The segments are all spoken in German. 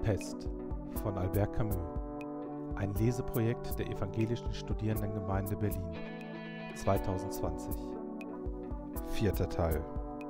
Pest von Albert Camus. Ein Leseprojekt der Evangelischen Studierendengemeinde Berlin 2020. 4. Teil.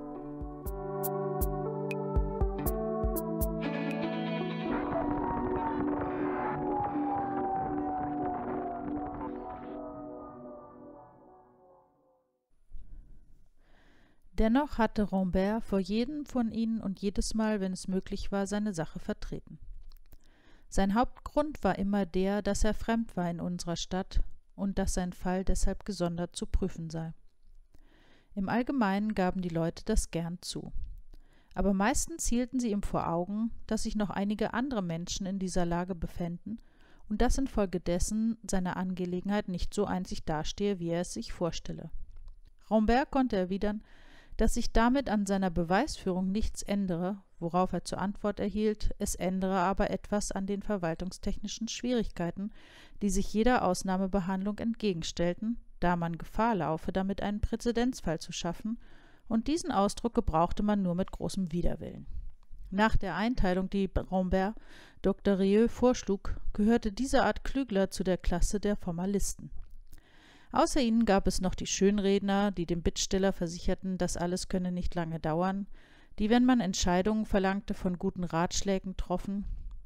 Dennoch hatte Rambert vor jedem von ihnen und jedes Mal, wenn es möglich war, seine Sache vertreten. Sein Hauptgrund war immer der, dass er fremd war in unserer Stadt und dass sein Fall deshalb gesondert zu prüfen sei. Im Allgemeinen gaben die Leute das gern zu. Aber meistens hielten sie ihm vor Augen, dass sich noch einige andere Menschen in dieser Lage befänden und dass infolgedessen seine Angelegenheit nicht so einzig dastehe, wie er es sich vorstelle. Rambert konnte erwidern, dass sich damit an seiner Beweisführung nichts ändere, worauf er zur Antwort erhielt, es ändere aber etwas an den verwaltungstechnischen Schwierigkeiten, die sich jeder Ausnahmebehandlung entgegenstellten, da man Gefahr laufe, damit einen Präzedenzfall zu schaffen, und diesen Ausdruck gebrauchte man nur mit großem Widerwillen. Nach der Einteilung, die Rambert Dr. Rieu vorschlug, gehörte diese Art Klügler zu der Klasse der Formalisten. Außer ihnen gab es noch die Schönredner, die dem Bittsteller versicherten, das alles könne nicht lange dauern, die, wenn man Entscheidungen verlangte, von guten Ratschlägen troffen,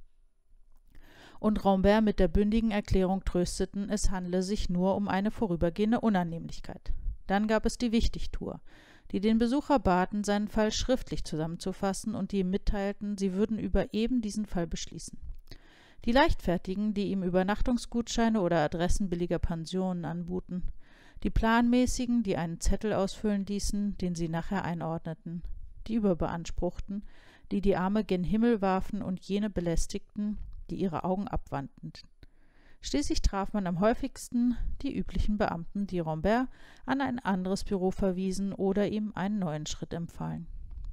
und Rambert mit der bündigen Erklärung trösteten, es handle sich nur um eine vorübergehende Unannehmlichkeit. Dann gab es die Wichtigtuer, die den Besucher baten, seinen Fall schriftlich zusammenzufassen und die ihm mitteilten, sie würden über eben diesen Fall beschließen. Die Leichtfertigen, die ihm Übernachtungsgutscheine oder Adressen billiger Pensionen anbuten, die Planmäßigen, die einen Zettel ausfüllen ließen, den sie nachher einordneten, die Überbeanspruchten, die die Arme gen Himmel warfen und jene belästigten, die ihre Augen abwandten. Schließlich traf man am häufigsten die üblichen Beamten, die Rambert an ein anderes Büro verwiesen oder ihm einen neuen Schritt empfahlen.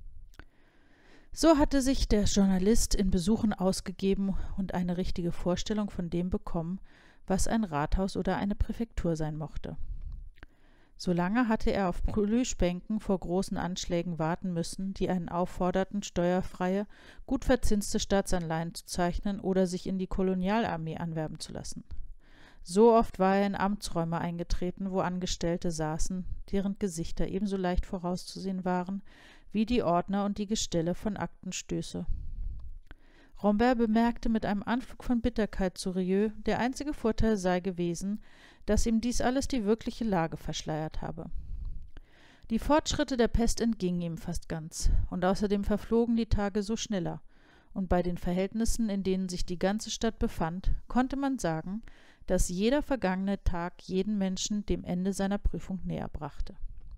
So hatte sich der Journalist in Besuchen ausgegeben und eine richtige Vorstellung von dem bekommen, was ein Rathaus oder eine Präfektur sein mochte. Solange hatte er auf Plüschbänken vor großen Anschlägen warten müssen, die einen aufforderten, steuerfreie, gut verzinste Staatsanleihen zu zeichnen oder sich in die Kolonialarmee anwerben zu lassen. So oft war er in Amtsräume eingetreten, wo Angestellte saßen, deren Gesichter ebenso leicht vorauszusehen waren, wie die Ordner und die Gestelle von Aktenstöße. Rambert bemerkte mit einem Anflug von Bitterkeit zu Rieu, der einzige Vorteil sei gewesen, dass ihm dies alles die wirkliche Lage verschleiert habe. Die Fortschritte der Pest entgingen ihm fast ganz, und außerdem verflogen die Tage so schneller, und bei den Verhältnissen, in denen sich die ganze Stadt befand, konnte man sagen, dass jeder vergangene Tag jeden Menschen dem Ende seiner Prüfung näher brachte.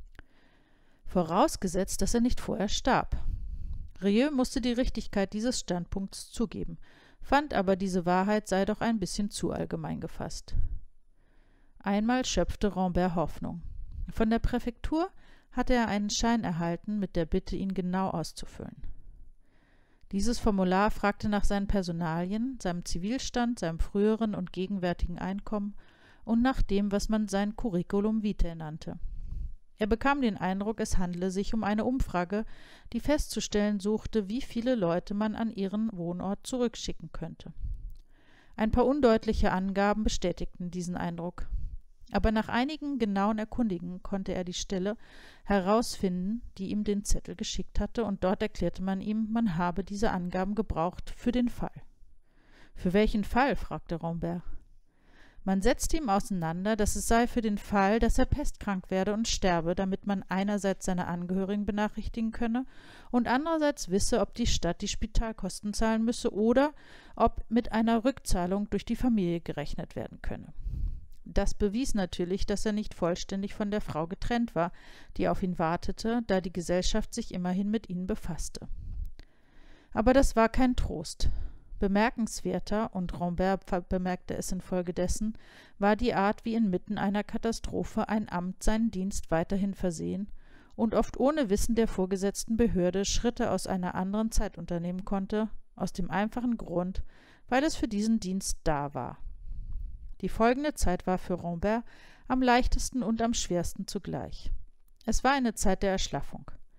Vorausgesetzt, dass er nicht vorher starb. Rieu musste die Richtigkeit dieses Standpunkts zugeben, fand aber, diese Wahrheit sei doch ein bisschen zu allgemein gefasst. Einmal schöpfte Rambert Hoffnung. Von der Präfektur hatte er einen Schein erhalten mit der Bitte, ihn genau auszufüllen. Dieses Formular fragte nach seinen Personalien, seinem Zivilstand, seinem früheren und gegenwärtigen Einkommen und nach dem, was man sein Curriculum vitae nannte. Er bekam den Eindruck, es handle sich um eine Umfrage, die festzustellen suchte, wie viele Leute man an ihren Wohnort zurückschicken könnte. Ein paar undeutliche Angaben bestätigten diesen Eindruck. Aber nach einigen genauen Erkundigungen konnte er die Stelle herausfinden, die ihm den Zettel geschickt hatte, und dort erklärte man ihm, man habe diese Angaben gebraucht für den Fall. »Für welchen Fall?« fragte Rambert. Man setzte ihm auseinander, dass es sei für den Fall, dass er pestkrank werde und sterbe, damit man einerseits seine Angehörigen benachrichtigen könne und andererseits wisse, ob die Stadt die Spitalkosten zahlen müsse oder ob mit einer Rückzahlung durch die Familie gerechnet werden könne. Das bewies natürlich, dass er nicht vollständig von der Frau getrennt war, die auf ihn wartete, da die Gesellschaft sich immerhin mit ihnen befasste. Aber das war kein Trost. Bemerkenswerter, und Rambert bemerkte es infolgedessen, war die Art, wie inmitten einer Katastrophe ein Amt seinen Dienst weiterhin versehen und oft ohne Wissen der vorgesetzten Behörde Schritte aus einer anderen Zeit unternehmen konnte, aus dem einfachen Grund, weil es für diesen Dienst da war. Die folgende Zeit war für Rambert am leichtesten und am schwersten zugleich. Es war eine Zeit der Erschlaffung.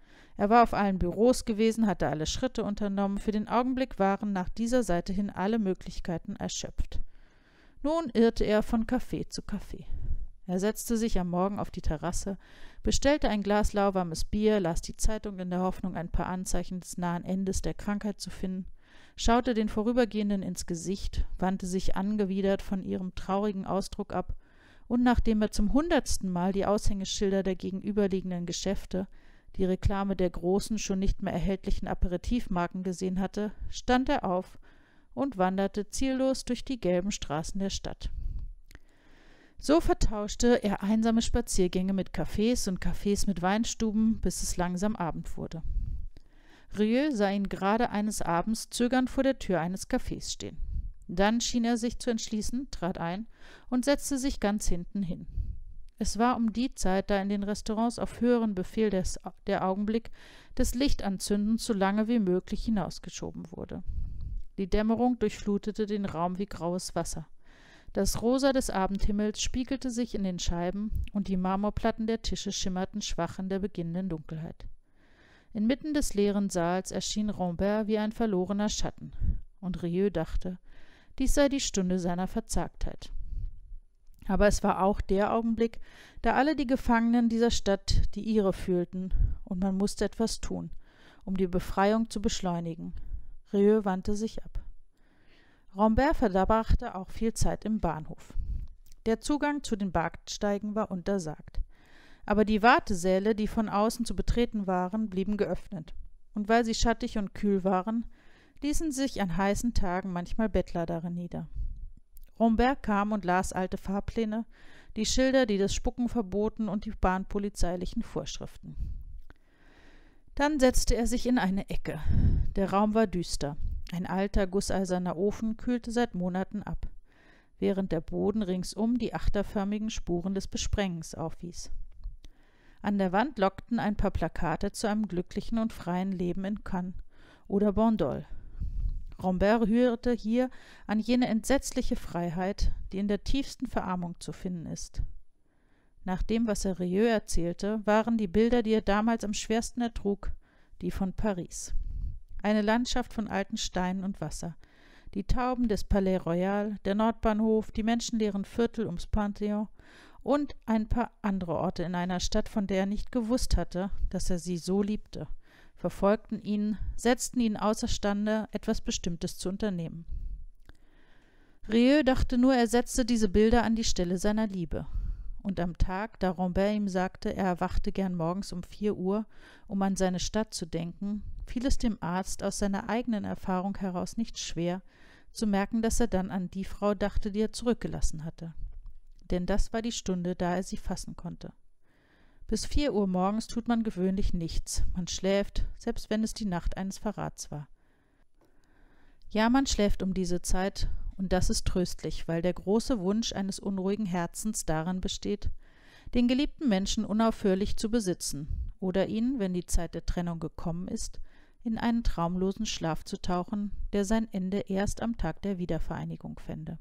Er war auf allen Büros gewesen, hatte alle Schritte unternommen. Für den Augenblick waren nach dieser Seite hin alle Möglichkeiten erschöpft. Nun irrte er von Café zu Café. Er setzte sich am Morgen auf die Terrasse, bestellte ein Glas lauwarmes Bier, las die Zeitung in der Hoffnung, ein paar Anzeichen des nahen Endes der Krankheit zu finden, schaute den Vorübergehenden ins Gesicht, wandte sich angewidert von ihrem traurigen Ausdruck ab, und nachdem er zum 100. Mal die Aushängeschilder der gegenüberliegenden Geschäfte, die Reklame der großen, schon nicht mehr erhältlichen Aperitivmarken gesehen hatte, stand er auf und wanderte ziellos durch die gelben Straßen der Stadt. So vertauschte er einsame Spaziergänge mit Cafés und Cafés mit Weinstuben, bis es langsam Abend wurde. Rieu sah ihn gerade eines Abends zögernd vor der Tür eines Cafés stehen. Dann schien er sich zu entschließen, trat ein und setzte sich ganz hinten hin. Es war um die Zeit, da in den Restaurants auf höheren Befehl der Augenblick des Lichtanzündens so lange wie möglich hinausgeschoben wurde. Die Dämmerung durchflutete den Raum wie graues Wasser. Das Rosa des Abendhimmels spiegelte sich in den Scheiben, und die Marmorplatten der Tische schimmerten schwach in der beginnenden Dunkelheit. Inmitten des leeren Saals erschien Rambert wie ein verlorener Schatten, und Rieu dachte, dies sei die Stunde seiner Verzagtheit. Aber es war auch der Augenblick, da alle die Gefangenen dieser Stadt die ihre fühlten, und man musste etwas tun, um die Befreiung zu beschleunigen. Rieu wandte sich ab. Rambert verbrachte auch viel Zeit im Bahnhof. Der Zugang zu den Bahnsteigen war untersagt. Aber die Wartesäle, die von außen zu betreten waren, blieben geöffnet. Und weil sie schattig und kühl waren, ließen sich an heißen Tagen manchmal Bettler darin nieder. Rambert kam und las alte Fahrpläne, die Schilder, die das Spucken verboten, und die bahnpolizeilichen Vorschriften. Dann setzte er sich in eine Ecke. Der Raum war düster. Ein alter, gusseiserner Ofen kühlte seit Monaten ab, während der Boden ringsum die achterförmigen Spuren des Besprengens aufwies. An der Wand lockten ein paar Plakate zu einem glücklichen und freien Leben in Cannes oder Bandol. Rambert rührte hier an jene entsetzliche Freiheit, die in der tiefsten Verarmung zu finden ist. Nach dem, was er Rieu erzählte, waren die Bilder, die er damals am schwersten ertrug, die von Paris. Eine Landschaft von alten Steinen und Wasser, die Tauben des Palais Royal, der Nordbahnhof, die menschenleeren Viertel ums Panthéon und ein paar andere Orte in einer Stadt, von der er nicht gewusst hatte, dass er sie so liebte, verfolgten ihn, setzten ihn außerstande, etwas Bestimmtes zu unternehmen. Rieu dachte nur, er setzte diese Bilder an die Stelle seiner Liebe. Und am Tag, da Rambert ihm sagte, er erwachte gern morgens um 4 Uhr, um an seine Stadt zu denken, fiel es dem Arzt aus seiner eigenen Erfahrung heraus nicht schwer, zu merken, dass er dann an die Frau dachte, die er zurückgelassen hatte. Denn das war die Stunde, da er sie fassen konnte. Bis 4 Uhr morgens tut man gewöhnlich nichts, man schläft, selbst wenn es die Nacht eines Verrats war. Ja, man schläft um diese Zeit, und das ist tröstlich, weil der große Wunsch eines unruhigen Herzens darin besteht, den geliebten Menschen unaufhörlich zu besitzen oder ihn, wenn die Zeit der Trennung gekommen ist, in einen traumlosen Schlaf zu tauchen, der sein Ende erst am Tag der Wiedervereinigung fände.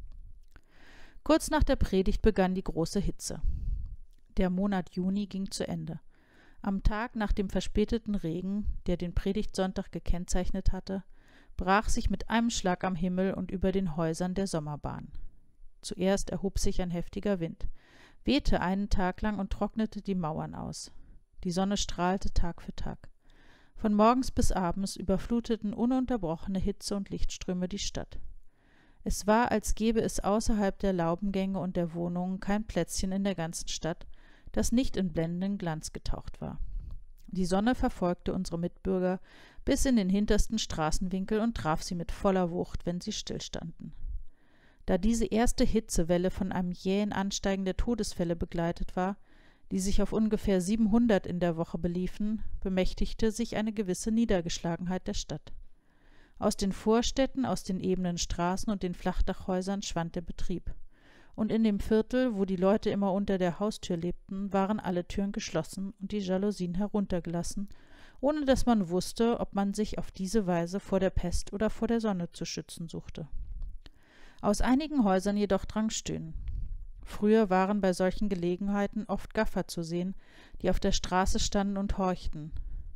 Kurz nach der Predigt begann die große Hitze. Der Monat Juni ging zu Ende. Am Tag nach dem verspäteten Regen, der den Predigtsonntag gekennzeichnet hatte, brach sich mit einem Schlag am Himmel und über den Häusern der Sommerbahn. Zuerst erhob sich ein heftiger Wind, wehte einen Tag lang und trocknete die Mauern aus. Die Sonne strahlte Tag für Tag. Von morgens bis abends überfluteten ununterbrochene Hitze und Lichtströme die Stadt. Es war, als gäbe es außerhalb der Laubengänge und der Wohnungen kein Plätzchen in der ganzen Stadt, das nicht in blendenden Glanz getaucht war. Die Sonne verfolgte unsere Mitbürger bis in den hintersten Straßenwinkel und traf sie mit voller Wucht, wenn sie stillstanden. Da diese erste Hitzewelle von einem jähen Ansteigen der Todesfälle begleitet war, die sich auf ungefähr 700 in der Woche beliefen, bemächtigte sich eine gewisse Niedergeschlagenheit der Stadt. Aus den Vorstädten, aus den ebenen Straßen und den Flachdachhäusern schwand der Betrieb. Und in dem Viertel, wo die Leute immer unter der Haustür lebten, waren alle Türen geschlossen und die Jalousien heruntergelassen, ohne dass man wusste, ob man sich auf diese Weise vor der Pest oder vor der Sonne zu schützen suchte. Aus einigen Häusern jedoch drang Stöhnen. Früher waren bei solchen Gelegenheiten oft Gaffer zu sehen, die auf der Straße standen und horchten.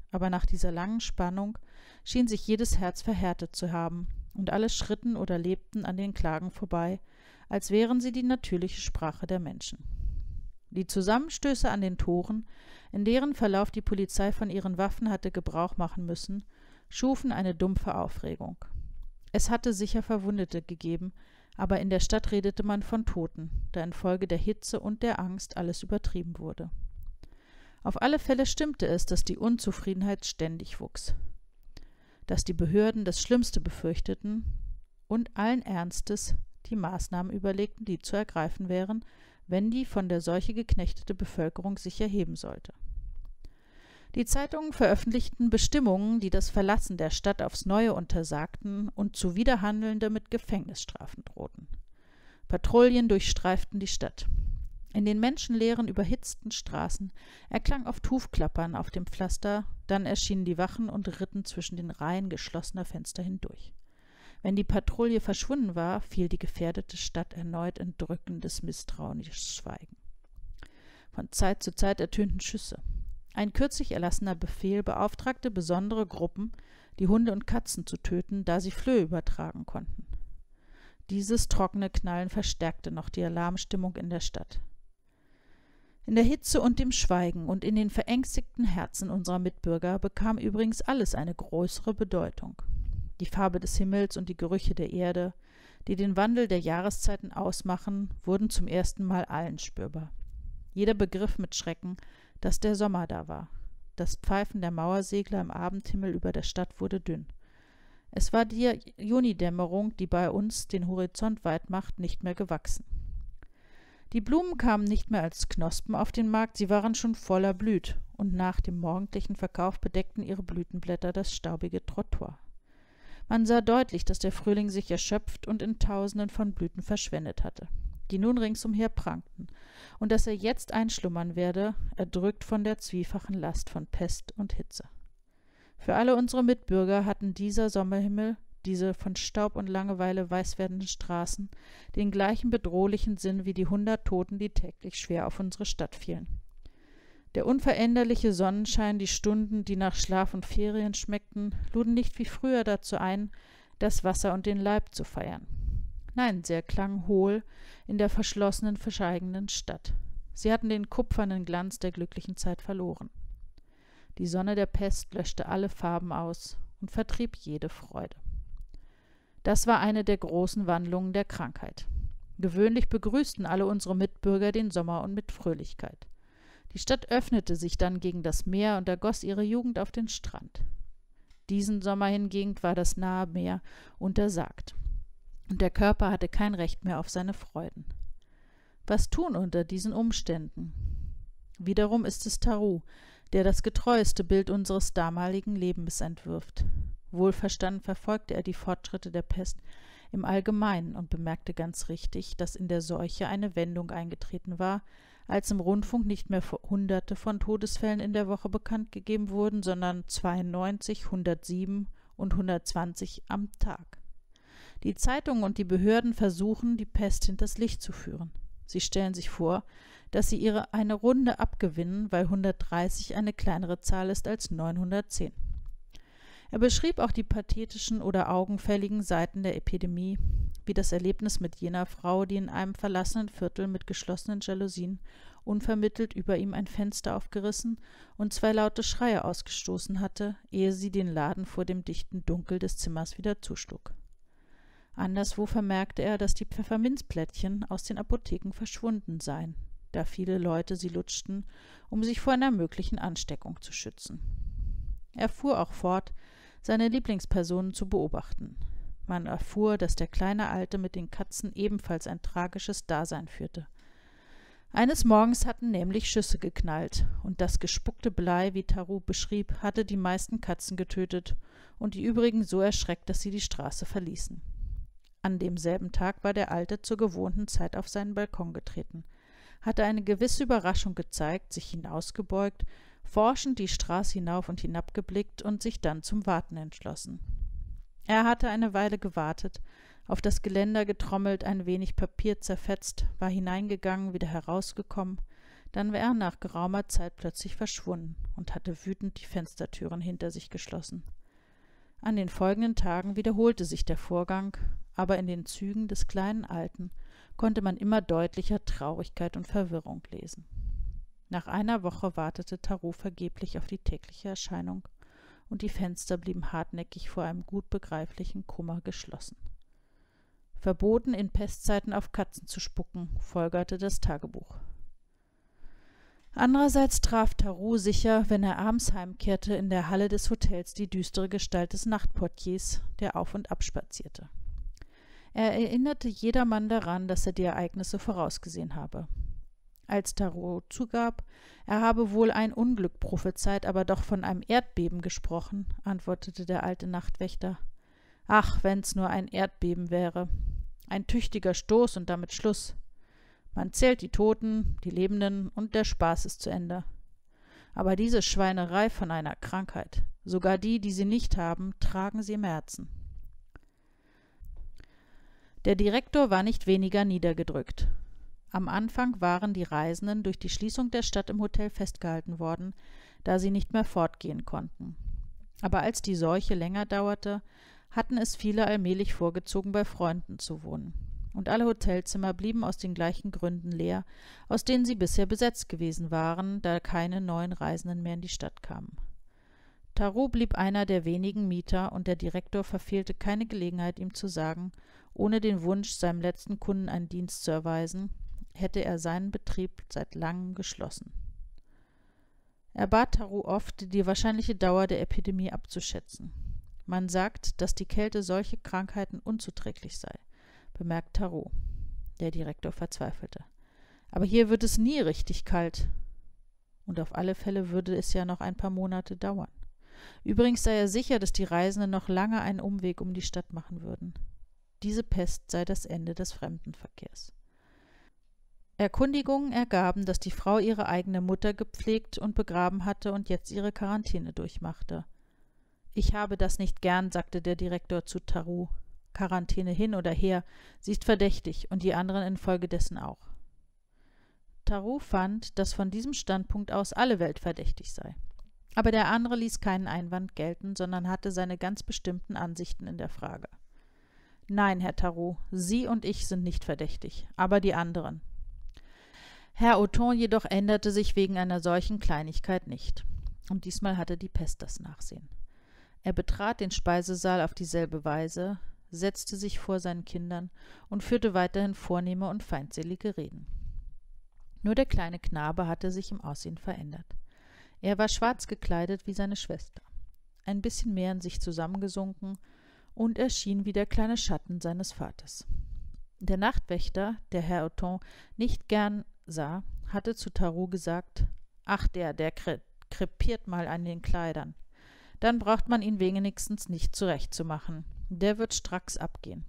aber nach dieser langen Spannung schien sich jedes Herz verhärtet zu haben, und alle schritten oder lebten an den Klagen vorbei, als wären sie die natürliche Sprache der Menschen. Die Zusammenstöße an den Toren, in deren Verlauf die Polizei von ihren Waffen hatte Gebrauch machen müssen, schufen eine dumpfe Aufregung. Es hatte sicher Verwundete gegeben, aber in der Stadt redete man von Toten, da infolge der Hitze und der Angst alles übertrieben wurde. Auf alle Fälle stimmte es, dass die Unzufriedenheit ständig wuchs, dass die Behörden das Schlimmste befürchteten und allen Ernstes die Maßnahmen überlegten, die zu ergreifen wären, wenn die von der Seuche geknechtete Bevölkerung sich erheben sollte. Die Zeitungen veröffentlichten Bestimmungen, die das Verlassen der Stadt aufs Neue untersagten und Zuwiderhandelnde mit Gefängnisstrafen drohten. Patrouillen durchstreiften die Stadt. In den menschenleeren, überhitzten Straßen erklang oft Hufklappern auf dem Pflaster, dann erschienen die Wachen und ritten zwischen den Reihen geschlossener Fenster hindurch. Wenn die Patrouille verschwunden war, fiel die gefährdete Stadt erneut in drückendes, misstrauisches Schweigen. Von Zeit zu Zeit ertönten Schüsse. Ein kürzlich erlassener Befehl beauftragte besondere Gruppen, die Hunde und Katzen zu töten, da sie Flöhe übertragen konnten. Dieses trockene Knallen verstärkte noch die Alarmstimmung in der Stadt. In der Hitze und dem Schweigen und in den verängstigten Herzen unserer Mitbürger bekam übrigens alles eine größere Bedeutung. Die Farbe des Himmels und die Gerüche der Erde, die den Wandel der Jahreszeiten ausmachen, wurden zum ersten Mal allen spürbar. Jeder begriff mit Schrecken, dass der Sommer da war. Das Pfeifen der Mauersegler im Abendhimmel über der Stadt wurde dünn. Es war die Junidämmerung, die bei uns den Horizont weit macht, nicht mehr gewachsen. Die Blumen kamen nicht mehr als Knospen auf den Markt, sie waren schon voller Blüt, und nach dem morgendlichen Verkauf bedeckten ihre Blütenblätter das staubige Trottoir. Man sah deutlich, dass der Frühling sich erschöpft und in Tausenden von Blüten verschwendet hatte, die nun ringsumher prangten, und dass er jetzt einschlummern werde, erdrückt von der zwiefachen Last von Pest und Hitze. Für alle unsere Mitbürger hatten dieser Sommerhimmel, diese von Staub und Langeweile weiß werdenden Straßen, den gleichen bedrohlichen Sinn wie die 100 Toten, die täglich schwer auf unsere Stadt fielen. Der unveränderliche Sonnenschein, die Stunden, die nach Schlaf und Ferien schmeckten, luden nicht wie früher dazu ein, das Wasser und den Leib zu feiern. Nein, sie erklangen hohl in der verschlossenen, verschweigenden Stadt. Sie hatten den kupfernen Glanz der glücklichen Zeit verloren. Die Sonne der Pest löschte alle Farben aus und vertrieb jede Freude. Das war eine der großen Wandlungen der Krankheit. Gewöhnlich begrüßten alle unsere Mitbürger den Sommer und mit Fröhlichkeit. Die Stadt öffnete sich dann gegen das Meer und ergoss ihre Jugend auf den Strand. Diesen Sommer hingegen war das nahe Meer untersagt, und der Körper hatte kein Recht mehr auf seine Freuden. Was tun unter diesen Umständen? Wiederum ist es Tarou, der das getreueste Bild unseres damaligen Lebens entwirft. Wohlverstanden verfolgte er die Fortschritte der Pest im Allgemeinen und bemerkte ganz richtig, dass in der Seuche eine Wendung eingetreten war, als im Rundfunk nicht mehr Hunderte von Todesfällen in der Woche bekannt gegeben wurden, sondern 92, 107 und 120 am Tag. Die Zeitungen und die Behörden versuchen, die Pest hinters Licht zu führen. Sie stellen sich vor, dass sie eine Runde abgewinnen, weil 130 eine kleinere Zahl ist als 910. Er beschrieb auch die pathetischen oder augenfälligen Seiten der Epidemie, wie das Erlebnis mit jener Frau, die in einem verlassenen Viertel mit geschlossenen Jalousien unvermittelt über ihm ein Fenster aufgerissen und 2 laute Schreie ausgestoßen hatte, ehe sie den Laden vor dem dichten Dunkel des Zimmers wieder zuschlug. Anderswo vermerkte er, dass die Pfefferminzplättchen aus den Apotheken verschwunden seien, da viele Leute sie lutschten, um sich vor einer möglichen Ansteckung zu schützen. Er fuhr auch fort, seine Lieblingspersonen zu beobachten. Man erfuhr, dass der kleine Alte mit den Katzen ebenfalls ein tragisches Dasein führte. Eines Morgens hatten nämlich Schüsse geknallt, und das gespuckte Blei, wie Tarou beschrieb, hatte die meisten Katzen getötet und die übrigen so erschreckt, dass sie die Straße verließen. An demselben Tag war der Alte zur gewohnten Zeit auf seinen Balkon getreten, hatte eine gewisse Überraschung gezeigt, sich hinausgebeugt, forschend die Straße hinauf und hinab geblickt und sich dann zum Warten entschlossen. Er hatte eine Weile gewartet, auf das Geländer getrommelt, ein wenig Papier zerfetzt, war hineingegangen, wieder herausgekommen, Dann war er nach geraumer Zeit plötzlich verschwunden und hatte wütend die Fenstertüren hinter sich geschlossen. An den folgenden Tagen wiederholte sich der Vorgang, aber in den Zügen des kleinen Alten konnte man immer deutlicher Traurigkeit und Verwirrung lesen. Nach einer Woche wartete Tarot vergeblich auf die tägliche Erscheinung, und die Fenster blieben hartnäckig vor einem gut begreiflichen Kummer geschlossen. Verboten, in Pestzeiten auf Katzen zu spucken, folgerte das Tagebuch. Andererseits traf Tarot sicher, wenn er abends heimkehrte, in der Halle des Hotels die düstere Gestalt des Nachtportiers, der auf und ab spazierte. Er erinnerte jedermann daran, dass er die Ereignisse vorausgesehen habe. Als Tarot zugab, er habe wohl ein Unglück prophezeit, aber doch von einem Erdbeben gesprochen, antwortete der alte Nachtwächter. Ach, wenn's nur ein Erdbeben wäre. Ein tüchtiger Stoß und damit Schluss. Man zählt die Toten, die Lebenden und der Spaß ist zu Ende. Aber diese Schweinerei von einer Krankheit, sogar die sie nicht haben, tragen sie im Herzen. Der Direktor war nicht weniger niedergedrückt. Am Anfang waren die Reisenden durch die Schließung der Stadt im Hotel festgehalten worden, da sie nicht mehr fortgehen konnten. Aber als die Seuche länger dauerte, hatten es viele allmählich vorgezogen, bei Freunden zu wohnen. Und alle Hotelzimmer blieben aus den gleichen Gründen leer, aus denen sie bisher besetzt gewesen waren, da keine neuen Reisenden mehr in die Stadt kamen. Tarot blieb einer der wenigen Mieter, und der Direktor verfehlte keine Gelegenheit, ihm zu sagen, ohne den Wunsch, seinem letzten Kunden einen Dienst zu erweisen, hätte er seinen Betrieb seit langem geschlossen. Er bat Tarot oft, die wahrscheinliche Dauer der Epidemie abzuschätzen. Man sagt, dass die Kälte solche Krankheiten unzuträglich sei, bemerkt Tarot. Der Direktor verzweifelte. Aber hier wird es nie richtig kalt. Und auf alle Fälle würde es ja noch ein paar Monate dauern. Übrigens sei er sicher, dass die Reisenden noch lange einen Umweg um die Stadt machen würden. Diese Pest sei das Ende des Fremdenverkehrs. Erkundigungen ergaben, dass die Frau ihre eigene Mutter gepflegt und begraben hatte und jetzt ihre Quarantäne durchmachte. »Ich habe das nicht gern«, sagte der Direktor zu Tarot. »Quarantäne hin oder her, sie ist verdächtig und die anderen infolgedessen auch.« Tarot fand, dass von diesem Standpunkt aus alle Welt verdächtig sei. Aber der andere ließ keinen Einwand gelten, sondern hatte seine ganz bestimmten Ansichten in der Frage. »Nein, Herr Tarot, Sie und ich sind nicht verdächtig, aber die anderen.« Herr Othon jedoch änderte sich wegen einer solchen Kleinigkeit nicht. Und diesmal hatte die Pest das Nachsehen. Er betrat den Speisesaal auf dieselbe Weise, setzte sich vor seinen Kindern und führte weiterhin vornehme und feindselige Reden. Nur der kleine Knabe hatte sich im Aussehen verändert. Er war schwarz gekleidet wie seine Schwester, ein bisschen mehr in sich zusammengesunken und erschien wie der kleine Schatten seines Vaters. Der Nachtwächter, der Herr Othon nicht gern sah, hatte zu Tarot gesagt, »Ach, der krepiert mal an den Kleidern. Dann braucht man ihn wenigstens nicht zurechtzumachen. Der wird stracks abgehen.«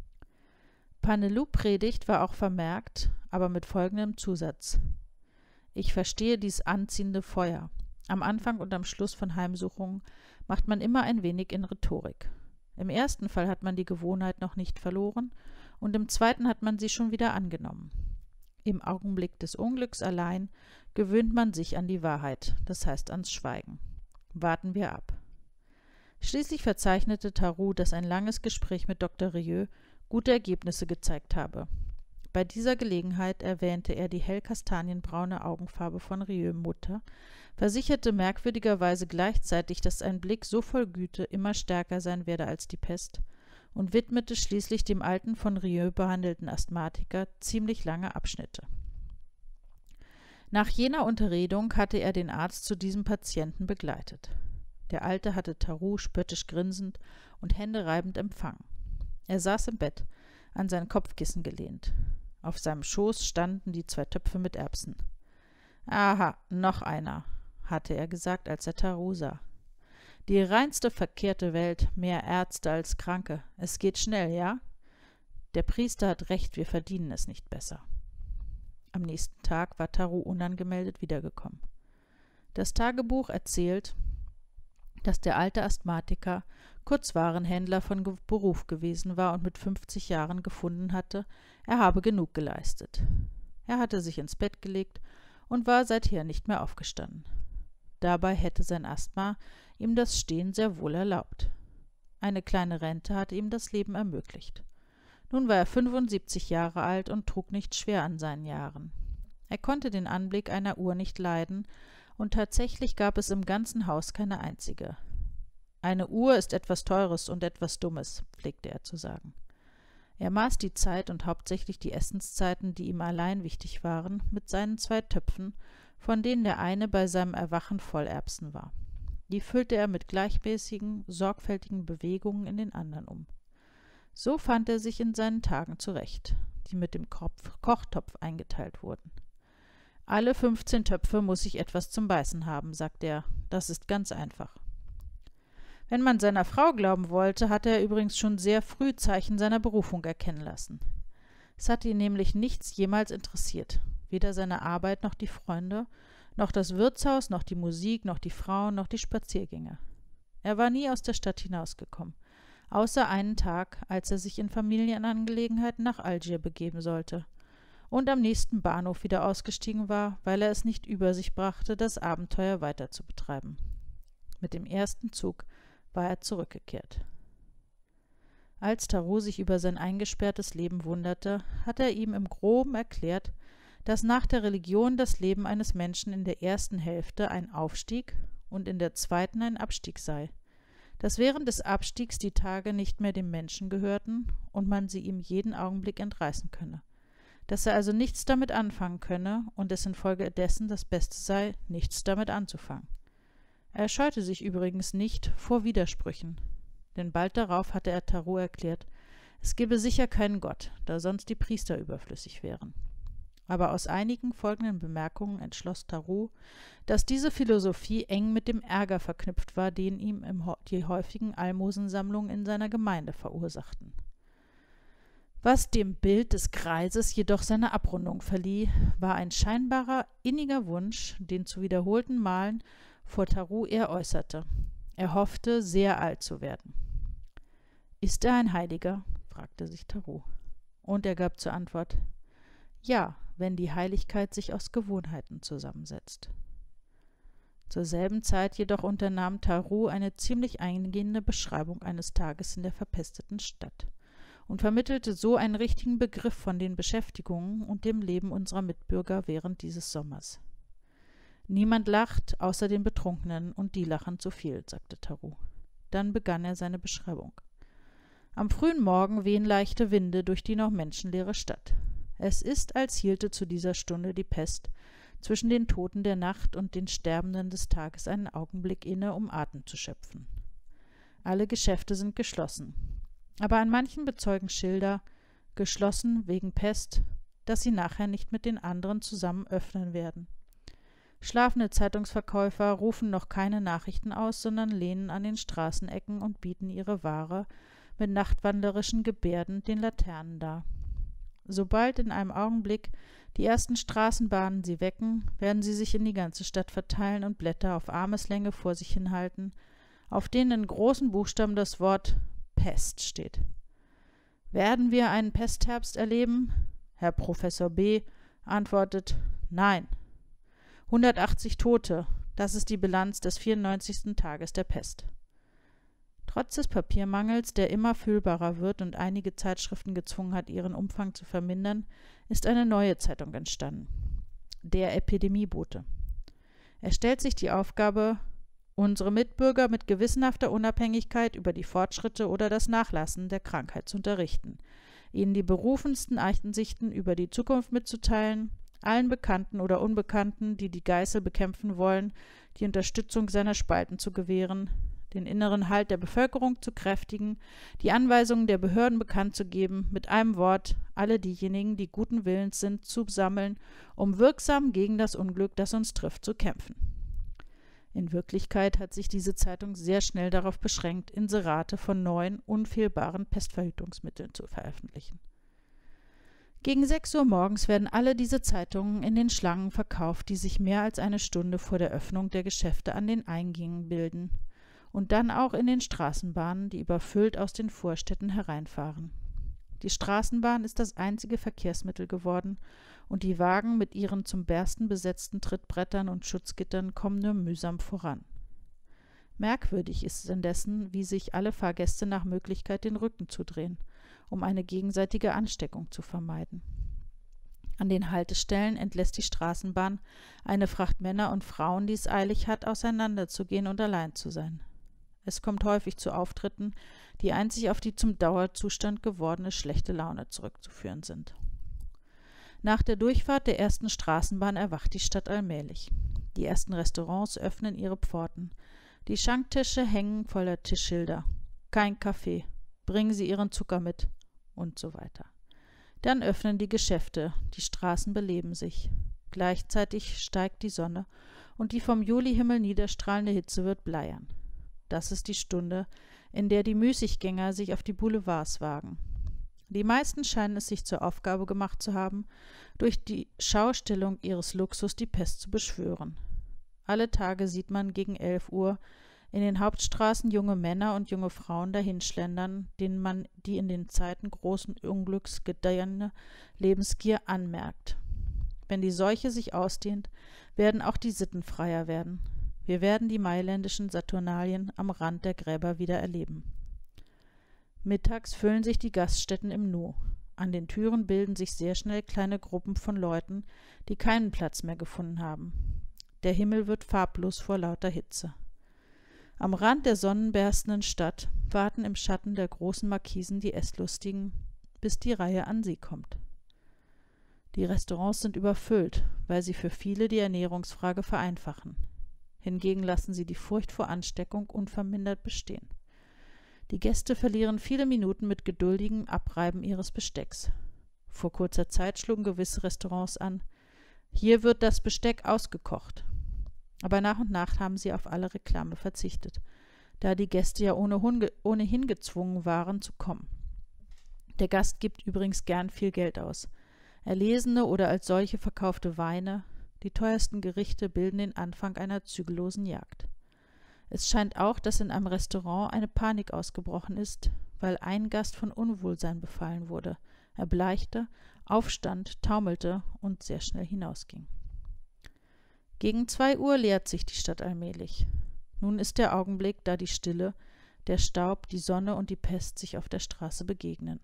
Paneloux-Predigt war auch vermerkt, aber mit folgendem Zusatz. »Ich verstehe dies anziehende Feuer. Am Anfang und am Schluss von Heimsuchungen macht man immer ein wenig in Rhetorik. Im ersten Fall hat man die Gewohnheit noch nicht verloren und im zweiten hat man sie schon wieder angenommen. Im Augenblick des Unglücks allein gewöhnt man sich an die Wahrheit, das heißt ans Schweigen. Warten wir ab.« Schließlich verzeichnete Tarot, dass ein langes Gespräch mit Dr. Rieux gute Ergebnisse gezeigt habe. Bei dieser Gelegenheit erwähnte er die hellkastanienbraune Augenfarbe von Rieux' Mutter, versicherte merkwürdigerweise gleichzeitig, dass ein Blick so voll Güte immer stärker sein werde als die Pest und widmete schließlich dem alten von Rieux behandelten Asthmatiker ziemlich lange Abschnitte. Nach jener Unterredung hatte er den Arzt zu diesem Patienten begleitet. Der Alte hatte Tarot spöttisch grinsend und händereibend empfangen. Er saß im Bett, an sein Kopfkissen gelehnt. Auf seinem Schoß standen die 2 Töpfe mit Erbsen. »Aha, noch einer«, hatte er gesagt, als er Tarot sah. »Die reinste verkehrte Welt, mehr Ärzte als Kranke. Es geht schnell, ja? Der Priester hat recht, wir verdienen es nicht besser.« Am nächsten Tag war Tarot unangemeldet wiedergekommen. Das Tagebuch erzählt, dass der alte Asthmatiker Kurzwarenhändler von Beruf gewesen war und mit 50 Jahren gefunden hatte, er habe genug geleistet. Er hatte sich ins Bett gelegt und war seither nicht mehr aufgestanden. Dabei hätte sein Asthma ihm das Stehen sehr wohl erlaubt. Eine kleine Rente hatte ihm das Leben ermöglicht. Nun war er 75 Jahre alt und trug nicht schwer an seinen Jahren. Er konnte den Anblick einer Uhr nicht leiden, und tatsächlich gab es im ganzen Haus keine einzige. »Eine Uhr ist etwas Teures und etwas Dummes«, pflegte er zu sagen. Er maß die Zeit und hauptsächlich die Essenszeiten, die ihm allein wichtig waren, mit seinen 2 Töpfen, von denen der eine bei seinem Erwachen voll Erbsen war. Die füllte er mit gleichmäßigen, sorgfältigen Bewegungen in den anderen um. So fand er sich in seinen Tagen zurecht, die mit dem Kochtopf eingeteilt wurden. »Alle 15 Töpfe muss ich etwas zum Beißen haben«, sagte er, »das ist ganz einfach.« Wenn man seiner Frau glauben wollte, hatte er übrigens schon sehr früh Zeichen seiner Berufung erkennen lassen. Es hatte ihn nämlich nichts jemals interessiert, weder seine Arbeit noch die Freunde, noch das Wirtshaus, noch die Musik, noch die Frauen, noch die Spaziergänge. Er war nie aus der Stadt hinausgekommen, außer einen Tag, als er sich in Familienangelegenheiten nach Algier begeben sollte und am nächsten Bahnhof wieder ausgestiegen war, weil er es nicht über sich brachte, das Abenteuer weiter zu betreiben. Mit dem ersten Zug war er zurückgekehrt. Als Tarrou sich über sein eingesperrtes Leben wunderte, hatte er ihm im Groben erklärt, dass nach der Religion das Leben eines Menschen in der ersten Hälfte ein Aufstieg und in der zweiten ein Abstieg sei, dass während des Abstiegs die Tage nicht mehr dem Menschen gehörten und man sie ihm jeden Augenblick entreißen könne, dass er also nichts damit anfangen könne und es infolgedessen das Beste sei, nichts damit anzufangen. Er scheute sich übrigens nicht vor Widersprüchen, denn bald darauf hatte er Tarrou erklärt, es gebe sicher keinen Gott, da sonst die Priester überflüssig wären. Aber aus einigen folgenden Bemerkungen entschloss Tarrou, dass diese Philosophie eng mit dem Ärger verknüpft war, den ihm die häufigen Almosensammlungen in seiner Gemeinde verursachten. Was dem Bild des Greises jedoch seine Abrundung verlieh, war ein scheinbarer, inniger Wunsch, den zu wiederholten Malen vor Tarrou er äußerte. Er hoffte, sehr alt zu werden. »Ist er ein Heiliger?« fragte sich Tarrou. Und er gab zur Antwort, »Ja, wenn die Heiligkeit sich aus Gewohnheiten zusammensetzt.« Zur selben Zeit jedoch unternahm Tarrou eine ziemlich eingehende Beschreibung eines Tages in der verpesteten Stadt und vermittelte so einen richtigen Begriff von den Beschäftigungen und dem Leben unserer Mitbürger während dieses Sommers. »Niemand lacht, außer den Betrunkenen, und die lachen zu viel«, sagte Tarrou. Dann begann er seine Beschreibung. »Am frühen Morgen wehen leichte Winde durch die noch menschenleere Stadt. Es ist, als hielte zu dieser Stunde die Pest zwischen den Toten der Nacht und den Sterbenden des Tages einen Augenblick inne, um Atem zu schöpfen. Alle Geschäfte sind geschlossen, aber an manchen bezeugen Schilder, geschlossen wegen Pest, dass sie nachher nicht mit den anderen zusammen öffnen werden. Schlafende Zeitungsverkäufer rufen noch keine Nachrichten aus, sondern lehnen an den Straßenecken und bieten ihre Ware mit nachtwandlerischen Gebärden den Laternen dar. Sobald in einem Augenblick die ersten Straßenbahnen sie wecken, werden sie sich in die ganze Stadt verteilen und Blätter auf Armeslänge vor sich hinhalten, auf denen in großen Buchstaben das Wort Pest steht. Werden wir einen Pestherbst erleben? Herr Professor B. antwortet, nein. 180 Tote, das ist die Bilanz des 94. Tages der Pest. Trotz des Papiermangels, der immer fühlbarer wird und einige Zeitschriften gezwungen hat, ihren Umfang zu vermindern, ist eine neue Zeitung entstanden, der Epidemiebote. Er stellt sich die Aufgabe, unsere Mitbürger mit gewissenhafter Unabhängigkeit über die Fortschritte oder das Nachlassen der Krankheit zu unterrichten, ihnen die berufensten Einsichten über die Zukunft mitzuteilen, allen Bekannten oder Unbekannten, die die Geißel bekämpfen wollen, die Unterstützung seiner Spalten zu gewähren, den inneren Halt der Bevölkerung zu kräftigen, die Anweisungen der Behörden bekannt zu geben, mit einem Wort alle diejenigen, die guten Willens sind, zu sammeln, um wirksam gegen das Unglück, das uns trifft, zu kämpfen. In Wirklichkeit hat sich diese Zeitung sehr schnell darauf beschränkt, Inserate von neuen, unfehlbaren Pestverhütungsmitteln zu veröffentlichen. Gegen 6 Uhr morgens werden alle diese Zeitungen in den Schlangen verkauft, die sich mehr als eine Stunde vor der Öffnung der Geschäfte an den Eingängen bilden, und dann auch in den Straßenbahnen, die überfüllt aus den Vorstädten hereinfahren. Die Straßenbahn ist das einzige Verkehrsmittel geworden, und die Wagen mit ihren zum Bersten besetzten Trittbrettern und Schutzgittern kommen nur mühsam voran. Merkwürdig ist indessen, wie sich alle Fahrgäste nach Möglichkeit den Rücken zudrehen, um eine gegenseitige Ansteckung zu vermeiden. An den Haltestellen entlässt die Straßenbahn eine Fracht Männer und Frauen, die es eilig hat, auseinanderzugehen und allein zu sein. Es kommt häufig zu Auftritten, die einzig auf die zum Dauerzustand gewordene schlechte Laune zurückzuführen sind. Nach der Durchfahrt der ersten Straßenbahn erwacht die Stadt allmählich. Die ersten Restaurants öffnen ihre Pforten. Die Schanktische hängen voller Tischschilder. Kein Kaffee. Bringen Sie Ihren Zucker mit. Und so weiter. Dann öffnen die Geschäfte. Die Straßen beleben sich. Gleichzeitig steigt die Sonne und die vom Julihimmel niederstrahlende Hitze wird bleiern. Das ist die Stunde, in der die Müßiggänger sich auf die Boulevards wagen. Die meisten scheinen es sich zur Aufgabe gemacht zu haben, durch die Schaustellung ihres Luxus die Pest zu beschwören. Alle Tage sieht man gegen 11 Uhr in den Hauptstraßen junge Männer und junge Frauen dahinschlendern, denen man die in den Zeiten großen Unglücks gedeihende Lebensgier anmerkt. Wenn die Seuche sich ausdehnt, werden auch die Sitten freier werden. Wir werden die mailändischen Saturnalien am Rand der Gräber wieder erleben. Mittags füllen sich die Gaststätten im Nu. An den Türen bilden sich sehr schnell kleine Gruppen von Leuten, die keinen Platz mehr gefunden haben. Der Himmel wird farblos vor lauter Hitze. Am Rand der sonnenberstenden Stadt warten im Schatten der großen Markisen die Esslustigen, bis die Reihe an sie kommt. Die Restaurants sind überfüllt, weil sie für viele die Ernährungsfrage vereinfachen. Hingegen lassen sie die Furcht vor Ansteckung unvermindert bestehen. Die Gäste verlieren viele Minuten mit geduldigem Abreiben ihres Bestecks. Vor kurzer Zeit schlugen gewisse Restaurants an: Hier wird das Besteck ausgekocht. Aber nach und nach haben sie auf alle Reklame verzichtet, da die Gäste ja ohnehin gezwungen waren zu kommen. Der Gast gibt übrigens gern viel Geld aus. Erlesene oder als solche verkaufte Weine, die teuersten Gerichte bilden den Anfang einer zügellosen Jagd. Es scheint auch, dass in einem Restaurant eine Panik ausgebrochen ist, weil ein Gast von Unwohlsein befallen wurde. Er bleichte, aufstand, taumelte und sehr schnell hinausging. Gegen 2 Uhr leert sich die Stadt allmählich. Nun ist der Augenblick, da die Stille, der Staub, die Sonne und die Pest sich auf der Straße begegnen.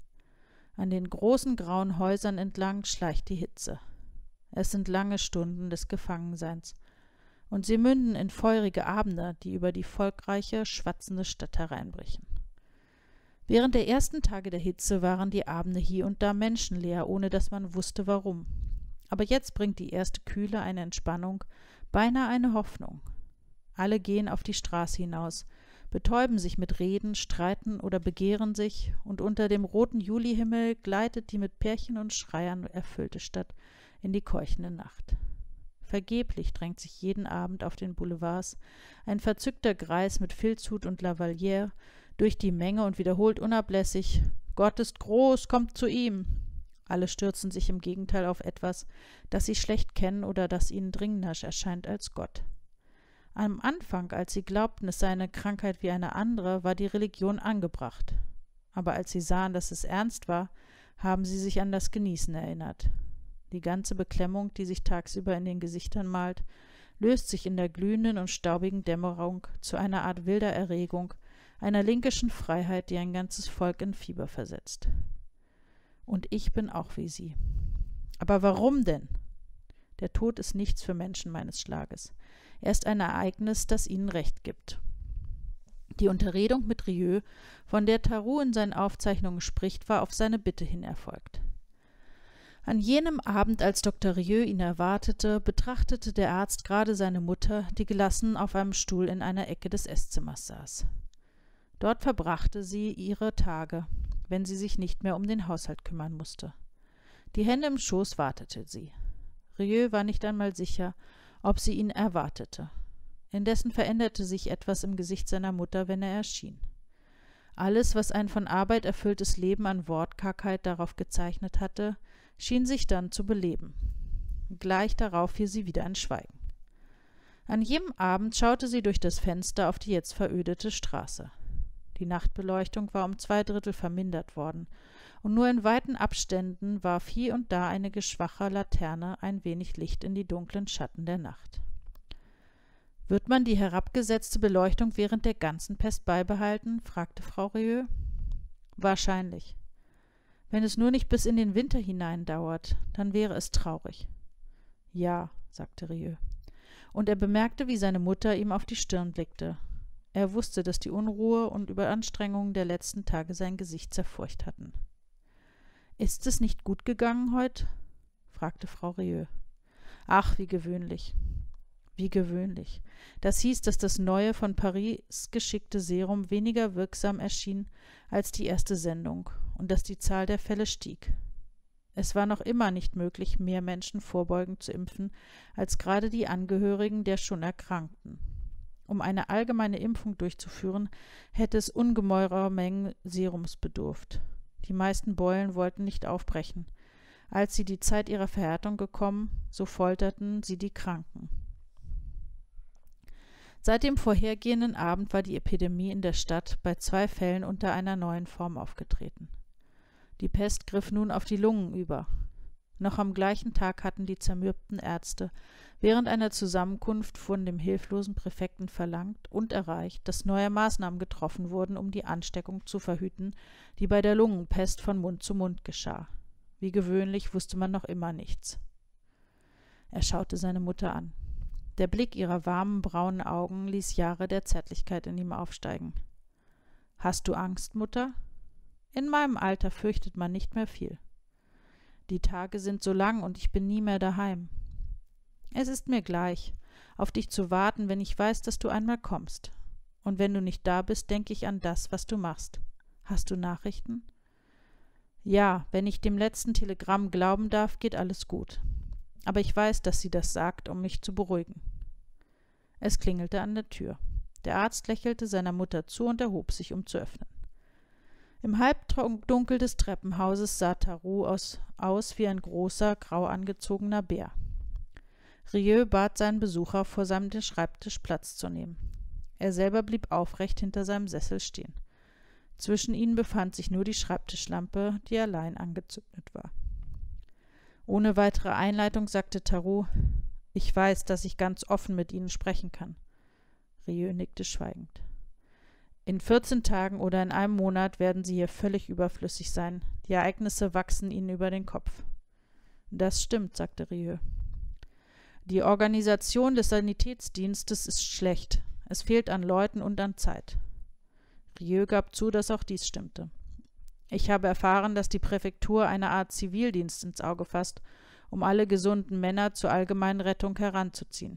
An den großen grauen Häusern entlang schleicht die Hitze. Es sind lange Stunden des Gefangenseins, und sie münden in feurige Abende, die über die volkreiche, schwatzende Stadt hereinbrechen. Während der ersten Tage der Hitze waren die Abende hier und da menschenleer, ohne dass man wusste, warum. Aber jetzt bringt die erste Kühle eine Entspannung, beinahe eine Hoffnung. Alle gehen auf die Straße hinaus, betäuben sich mit Reden, streiten oder begehren sich, und unter dem roten Julihimmel gleitet die mit Pärchen und Schreiern erfüllte Stadt in die keuchende Nacht. Vergeblich drängt sich jeden Abend auf den Boulevards ein verzückter Greis mit Filzhut und Lavalière durch die Menge und wiederholt unablässig: Gott ist groß, kommt zu ihm. Alle stürzen sich im Gegenteil auf etwas, das sie schlecht kennen oder das ihnen dringender erscheint als Gott. Am Anfang, als sie glaubten, es sei eine Krankheit wie eine andere, war die Religion angebracht. Aber als sie sahen, dass es ernst war, haben sie sich an das Genießen erinnert. Die ganze Beklemmung, die sich tagsüber in den Gesichtern malt, löst sich in der glühenden und staubigen Dämmerung zu einer Art wilder Erregung, einer linkischen Freiheit, die ein ganzes Volk in Fieber versetzt. Und ich bin auch wie sie. Aber warum denn? Der Tod ist nichts für Menschen meines Schlages. Er ist ein Ereignis, das ihnen Recht gibt. Die Unterredung mit Rieu, von der Tarou in seinen Aufzeichnungen spricht, war auf seine Bitte hin erfolgt. An jenem Abend, als Dr. Rieu ihn erwartete, betrachtete der Arzt gerade seine Mutter, die gelassen auf einem Stuhl in einer Ecke des Eßzimmers saß. Dort verbrachte sie ihre Tage, wenn sie sich nicht mehr um den Haushalt kümmern musste. Die Hände im Schoß wartete sie. Rieu war nicht einmal sicher, ob sie ihn erwartete. Indessen veränderte sich etwas im Gesicht seiner Mutter, wenn er erschien. Alles, was ein von Arbeit erfülltes Leben an Wortkargheit darauf gezeichnet hatte, schien sich dann zu beleben. Gleich darauf fiel sie wieder in Schweigen. An jedem Abend schaute sie durch das Fenster auf die jetzt verödete Straße. Die Nachtbeleuchtung war um 2/3 vermindert worden, und nur in weiten Abständen warf hie und da eine schwache Laterne ein wenig Licht in die dunklen Schatten der Nacht. »Wird man die herabgesetzte Beleuchtung während der ganzen Pest beibehalten?« fragte Frau Rieu. »Wahrscheinlich. Wenn es nur nicht bis in den Winter hinein dauert, dann wäre es traurig.« »Ja«, sagte Rieu. Und er bemerkte, wie seine Mutter ihm auf die Stirn blickte. Er wusste, dass die Unruhe und Überanstrengungen der letzten Tage sein Gesicht zerfurcht hatten. »Ist es nicht gut gegangen heut?« fragte Frau Rieu. »Ach, wie gewöhnlich. Wie gewöhnlich. Das hieß, dass das neue, von Paris geschickte Serum weniger wirksam erschien als die erste Sendung und dass die Zahl der Fälle stieg. Es war noch immer nicht möglich, mehr Menschen vorbeugend zu impfen, als gerade die Angehörigen der schon Erkrankten. Um eine allgemeine Impfung durchzuführen, hätte es ungeheurer Mengen Serums bedurft. Die meisten Beulen wollten nicht aufbrechen. Als sie die Zeit ihrer Verhärtung gekommen, so folterten sie die Kranken. Seit dem vorhergehenden Abend war die Epidemie in der Stadt bei 2 Fällen unter einer neuen Form aufgetreten. Die Pest griff nun auf die Lungen über. Noch am gleichen Tag hatten die zermürbten Ärzte während einer Zusammenkunft von dem hilflosen Präfekten verlangt und erreicht, dass neue Maßnahmen getroffen wurden, um die Ansteckung zu verhüten, die bei der Lungenpest von Mund zu Mund geschah. Wie gewöhnlich wusste man noch immer nichts. Er schaute seine Mutter an. Der Blick ihrer warmen, braunen Augen ließ Jahre der Zärtlichkeit in ihm aufsteigen. »Hast du Angst, Mutter?« »In meinem Alter fürchtet man nicht mehr viel. Die Tage sind so lang und ich bin nie mehr daheim. Es ist mir gleich, auf dich zu warten, wenn ich weiß, dass du einmal kommst. Und wenn du nicht da bist, denke ich an das, was du machst. Hast du Nachrichten?« »Ja, wenn ich dem letzten Telegramm glauben darf, geht alles gut. Aber ich weiß, dass sie das sagt, um mich zu beruhigen.« Es klingelte an der Tür. Der Arzt lächelte seiner Mutter zu und erhob sich, um zu öffnen. Im Halbdunkel des Treppenhauses sah Tarou aus wie ein großer, grau angezogener Bär. Rieu bat seinen Besucher, vor seinem Schreibtisch Platz zu nehmen. Er selber blieb aufrecht hinter seinem Sessel stehen. Zwischen ihnen befand sich nur die Schreibtischlampe, die allein angezündet war. Ohne weitere Einleitung sagte Tarou: »Ich weiß, dass ich ganz offen mit Ihnen sprechen kann.« Rieu nickte schweigend. »In 14 Tagen oder in einem Monat werden Sie hier völlig überflüssig sein. Die Ereignisse wachsen Ihnen über den Kopf.« »Das stimmt«, sagte Rieu. »Die Organisation des Sanitätsdienstes ist schlecht. Es fehlt an Leuten und an Zeit.« Rieu gab zu, dass auch dies stimmte. »Ich habe erfahren, dass die Präfektur eine Art Zivildienst ins Auge fasst, um alle gesunden Männer zur allgemeinen Rettung heranzuziehen.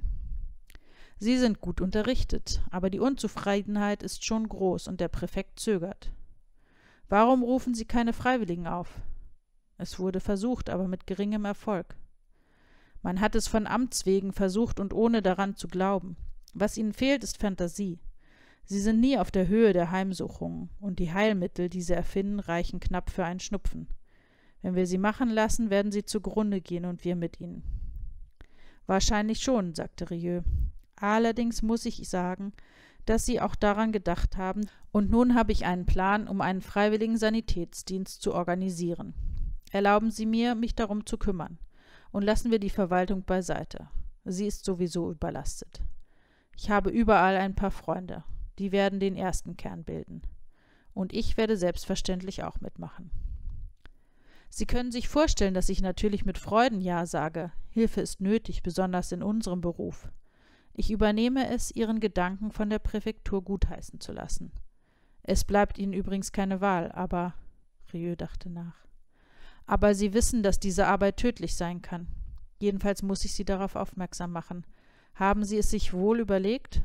Sie sind gut unterrichtet, aber die Unzufriedenheit ist schon groß und der Präfekt zögert. Warum rufen Sie keine Freiwilligen auf?« Es wurde versucht, aber mit geringem Erfolg. »Man hat es von Amts wegen versucht und ohne daran zu glauben. Was Ihnen fehlt, ist Fantasie. Sie sind nie auf der Höhe der Heimsuchungen, und die Heilmittel, die Sie erfinden, reichen knapp für einen Schnupfen. Wenn wir Sie machen lassen, werden Sie zugrunde gehen und wir mit Ihnen.« »Wahrscheinlich schon«, sagte Rieu. »Allerdings muss ich sagen, dass Sie auch daran gedacht haben, und nun habe ich einen Plan, um einen freiwilligen Sanitätsdienst zu organisieren. Erlauben Sie mir, mich darum zu kümmern, und lassen wir die Verwaltung beiseite. Sie ist sowieso überlastet. Ich habe überall ein paar Freunde. Die werden den ersten Kern bilden. Und ich werde selbstverständlich auch mitmachen.« »Sie können sich vorstellen, dass ich natürlich mit Freuden Ja sage. Hilfe ist nötig, besonders in unserem Beruf. Ich übernehme es, Ihren Gedanken von der Präfektur gutheißen zu lassen. Es bleibt Ihnen übrigens keine Wahl, aber...« Rieu dachte nach. »Aber Sie wissen, dass diese Arbeit tödlich sein kann. Jedenfalls muss ich Sie darauf aufmerksam machen. Haben Sie es sich wohl überlegt?«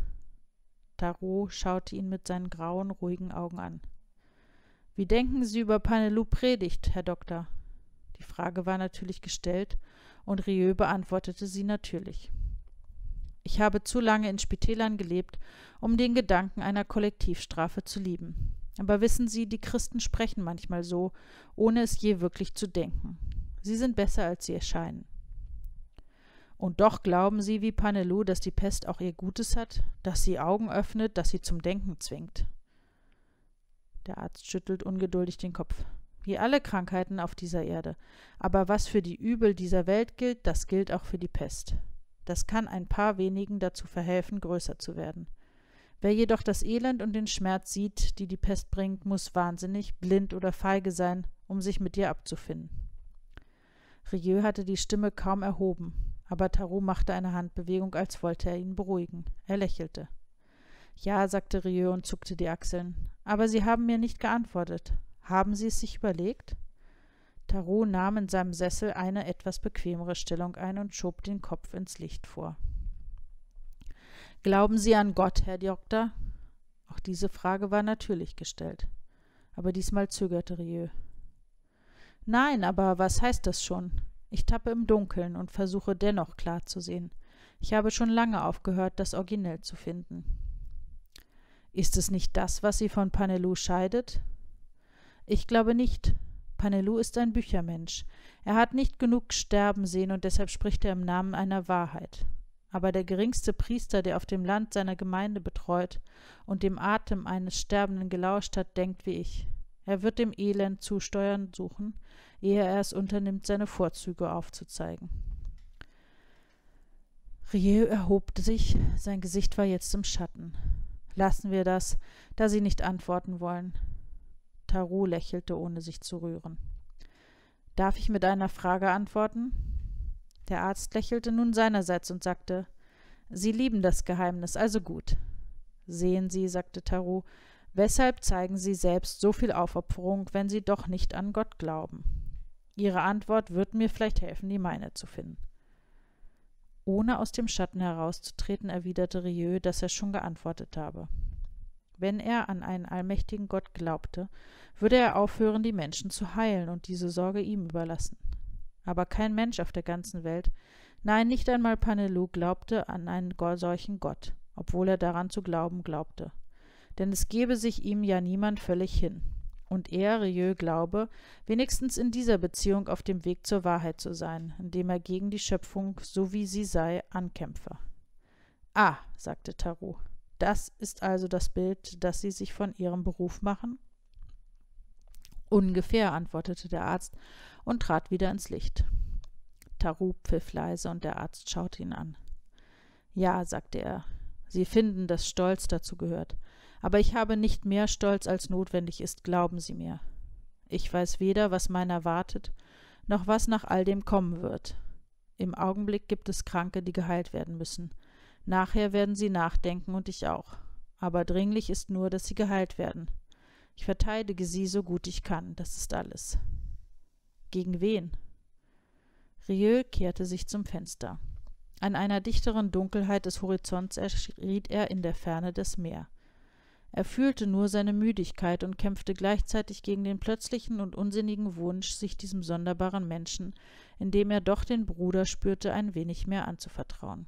Tarou schaute ihn mit seinen grauen, ruhigen Augen an. »Wie denken Sie über Paneloux' Predigt, Herr Doktor?« Die Frage war natürlich gestellt, und Rieu beantwortete sie natürlich. »Ich habe zu lange in Spitälern gelebt, um den Gedanken einer Kollektivstrafe zu lieben. Aber wissen Sie, die Christen sprechen manchmal so, ohne es je wirklich zu denken. Sie sind besser, als sie erscheinen.« »Und doch glauben Sie, wie Paneloux, dass die Pest auch ihr Gutes hat, dass sie Augen öffnet, dass sie zum Denken zwingt?« Der Arzt schüttelt ungeduldig den Kopf. Wie alle Krankheiten auf dieser Erde. Aber was für die Übel dieser Welt gilt, das gilt auch für die Pest. Das kann ein paar wenigen dazu verhelfen, größer zu werden. Wer jedoch das Elend und den Schmerz sieht, die die Pest bringt, muss wahnsinnig, blind oder feige sein, um sich mit ihr abzufinden. Rieux hatte die Stimme kaum erhoben, aber Tarot machte eine Handbewegung, als wollte er ihn beruhigen. Er lächelte. »Ja«, sagte Rieux und zuckte die Achseln, »aber Sie haben mir nicht geantwortet. Haben Sie es sich überlegt?« Tarot nahm in seinem Sessel eine etwas bequemere Stellung ein und schob den Kopf ins Licht vor. »Glauben Sie an Gott, Herr Doktor?« Auch diese Frage war natürlich gestellt. Aber diesmal zögerte Rieux. »Nein, aber was heißt das schon? Ich tappe im Dunkeln und versuche dennoch klar zu sehen. Ich habe schon lange aufgehört, das Originell zu finden.« »Ist es nicht das, was Sie von Panelou scheidet?« »Ich glaube nicht. Panelou ist ein Büchermensch. Er hat nicht genug sterben sehen und deshalb spricht er im Namen einer Wahrheit. Aber der geringste Priester, der auf dem Land seiner Gemeinde betreut und dem Atem eines Sterbenden gelauscht hat, denkt wie ich. Er wird dem Elend zusteuern suchen, ehe er es unternimmt, seine Vorzüge aufzuzeigen.« Rieux erhob sich, sein Gesicht war jetzt im Schatten. »Lassen wir das, da Sie nicht antworten wollen.« Tarot lächelte, ohne sich zu rühren. »Darf ich mit einer Frage antworten?« Der Arzt lächelte nun seinerseits und sagte, »Sie lieben das Geheimnis, also gut.« »Sehen Sie«, sagte Tarot, »weshalb zeigen Sie selbst so viel Aufopferung, wenn Sie doch nicht an Gott glauben? Ihre Antwort wird mir vielleicht helfen, die meine zu finden.« Ohne aus dem Schatten herauszutreten, erwiderte Rieux, dass er schon geantwortet habe. Wenn er an einen allmächtigen Gott glaubte, würde er aufhören, die Menschen zu heilen und diese Sorge ihm überlassen. Aber kein Mensch auf der ganzen Welt, nein, nicht einmal Panelou, glaubte an einen solchen Gott, obwohl er daran zu glauben glaubte. Denn es gebe sich ihm ja niemand völlig hin. Und er, Rieux, glaube, wenigstens in dieser Beziehung auf dem Weg zur Wahrheit zu sein, indem er gegen die Schöpfung, so wie sie sei, ankämpfe. »Ah«, sagte Tarot, »das ist also das Bild, das Sie sich von Ihrem Beruf machen?« »Ungefähr«, antwortete der Arzt und trat wieder ins Licht. Tarot pfiff leise und der Arzt schaute ihn an. »Ja«, sagte er, »Sie finden, dass Stolz dazu gehört. Aber ich habe nicht mehr Stolz, als notwendig ist, glauben Sie mir. Ich weiß weder, was meiner wartet, noch was nach all dem kommen wird. Im Augenblick gibt es Kranke, die geheilt werden müssen. Nachher werden sie nachdenken und ich auch. Aber dringlich ist nur, dass sie geheilt werden. Ich verteidige sie, so gut ich kann, das ist alles.« »Gegen wen?« Rieux kehrte sich zum Fenster. An einer dichteren Dunkelheit des Horizonts erriet er in der Ferne das Meer. Er fühlte nur seine Müdigkeit und kämpfte gleichzeitig gegen den plötzlichen und unsinnigen Wunsch, sich diesem sonderbaren Menschen, in dem er doch den Bruder spürte, ein wenig mehr anzuvertrauen.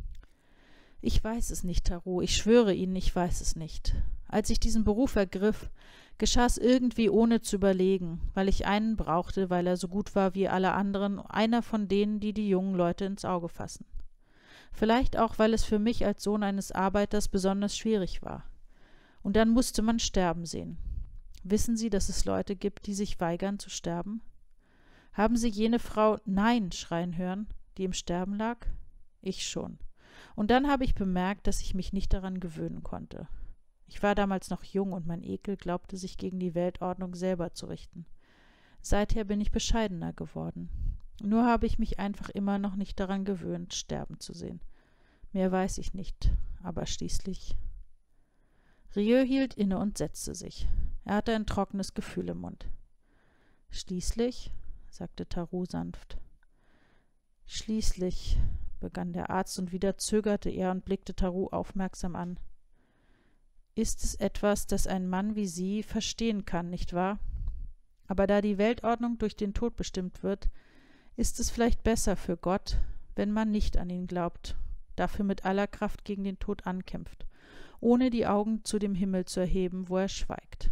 »Ich weiß es nicht, Tarot, ich schwöre Ihnen, ich weiß es nicht. Als ich diesen Beruf ergriff, geschah es irgendwie ohne zu überlegen, weil ich einen brauchte, weil er so gut war wie alle anderen, einer von denen, die die jungen Leute ins Auge fassen. Vielleicht auch, weil es für mich als Sohn eines Arbeiters besonders schwierig war. Und dann musste man sterben sehen. Wissen Sie, dass es Leute gibt, die sich weigern zu sterben? Haben Sie jene Frau »Nein« schreien hören, die im Sterben lag? Ich schon. Und dann habe ich bemerkt, dass ich mich nicht daran gewöhnen konnte. Ich war damals noch jung und mein Ekel glaubte, sich gegen die Weltordnung selber zu richten. Seither bin ich bescheidener geworden. Nur habe ich mich einfach immer noch nicht daran gewöhnt, sterben zu sehen. Mehr weiß ich nicht, aber schließlich... Rieux hielt inne und setzte sich. Er hatte ein trockenes Gefühl im Mund. »Schließlich«, sagte Tarot sanft. »Schließlich«, begann der Arzt und wieder zögerte er und blickte Tarot aufmerksam an. »Ist es etwas, das ein Mann wie Sie verstehen kann, nicht wahr? Aber da die Weltordnung durch den Tod bestimmt wird, ist es vielleicht besser für Gott, wenn man nicht an ihn glaubt, dafür mit aller Kraft gegen den Tod ankämpft, ohne die Augen zu dem Himmel zu erheben, wo er schweigt.«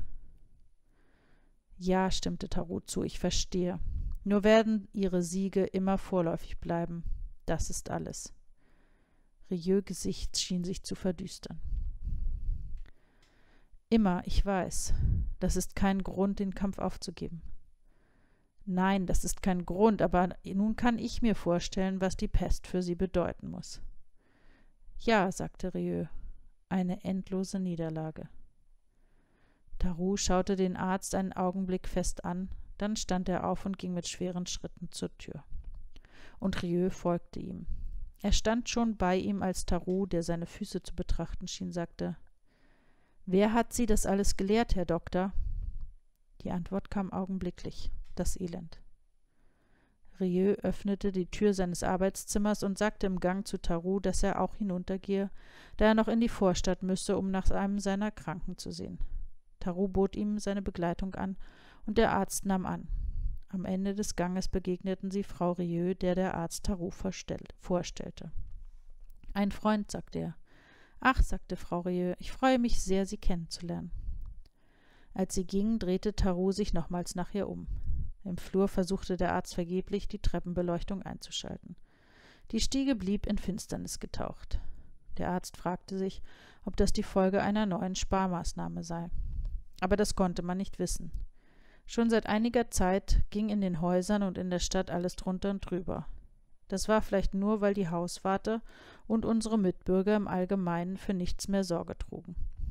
»Ja«, stimmte Tarot zu, »ich verstehe. Nur werden Ihre Siege immer vorläufig bleiben. Das ist alles.« Rieux' Gesicht schien sich zu verdüstern. »Immer, ich weiß. Das ist kein Grund, den Kampf aufzugeben. Nein, das ist kein Grund, aber nun kann ich mir vorstellen, was die Pest für sie bedeuten muss. Ja, sagte Rieu, eine endlose Niederlage. Tarrou schaute den Arzt einen Augenblick fest an, dann stand er auf und ging mit schweren Schritten zur Tür. Und Rieu folgte ihm. Er stand schon bei ihm, als Tarrou, der seine Füße zu betrachten schien, sagte: »Wer hat Sie das alles gelehrt, Herr Doktor?« Die Antwort kam augenblicklich: das Elend. Rieu öffnete die Tür seines Arbeitszimmers und sagte im Gang zu Tarrou, dass er auch hinuntergehe, da er noch in die Vorstadt müsse, um nach einem seiner Kranken zu sehen. Tarrou bot ihm seine Begleitung an, und der Arzt nahm an. Am Ende des Ganges begegneten sie Frau Rieu, der Arzt Tarrou vorstellte. »Ein Freund«, sagte er. »Ach«, sagte Frau Rieu, »ich freue mich sehr, Sie kennenzulernen.« Als sie gingen, drehte Tarrou sich nochmals nach ihr um. Im Flur versuchte der Arzt vergeblich, die Treppenbeleuchtung einzuschalten. Die Stiege blieb in Finsternis getaucht. Der Arzt fragte sich, ob das die Folge einer neuen Sparmaßnahme sei. Aber das konnte man nicht wissen. Schon seit einiger Zeit ging in den Häusern und in der Stadt alles drunter und drüber. Das war vielleicht nur, weil die Hauswarte und unsere Mitbürger im Allgemeinen für nichts mehr Sorge trugen.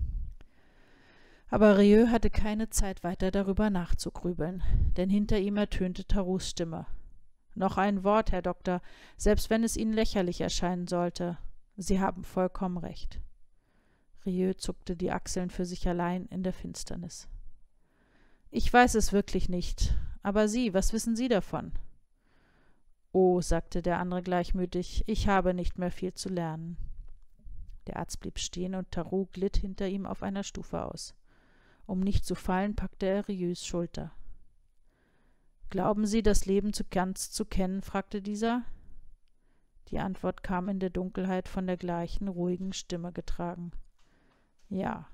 Aber Rieu hatte keine Zeit, weiter darüber nachzugrübeln, denn hinter ihm ertönte Tarrous Stimme. »Noch ein Wort, Herr Doktor, selbst wenn es Ihnen lächerlich erscheinen sollte. Sie haben vollkommen recht.« Rieu zuckte die Achseln für sich allein in der Finsternis. »Ich weiß es wirklich nicht. Aber Sie, was wissen Sie davon?« »Oh«, sagte der andere gleichmütig, »ich habe nicht mehr viel zu lernen.« Der Arzt blieb stehen und Tarrou glitt hinter ihm auf einer Stufe aus. Um nicht zu fallen, packte er Rieus Schulter. »Glauben Sie, das Leben ganz zu kennen?« fragte dieser. Die Antwort kam in der Dunkelheit von der gleichen ruhigen Stimme getragen. »Ja.«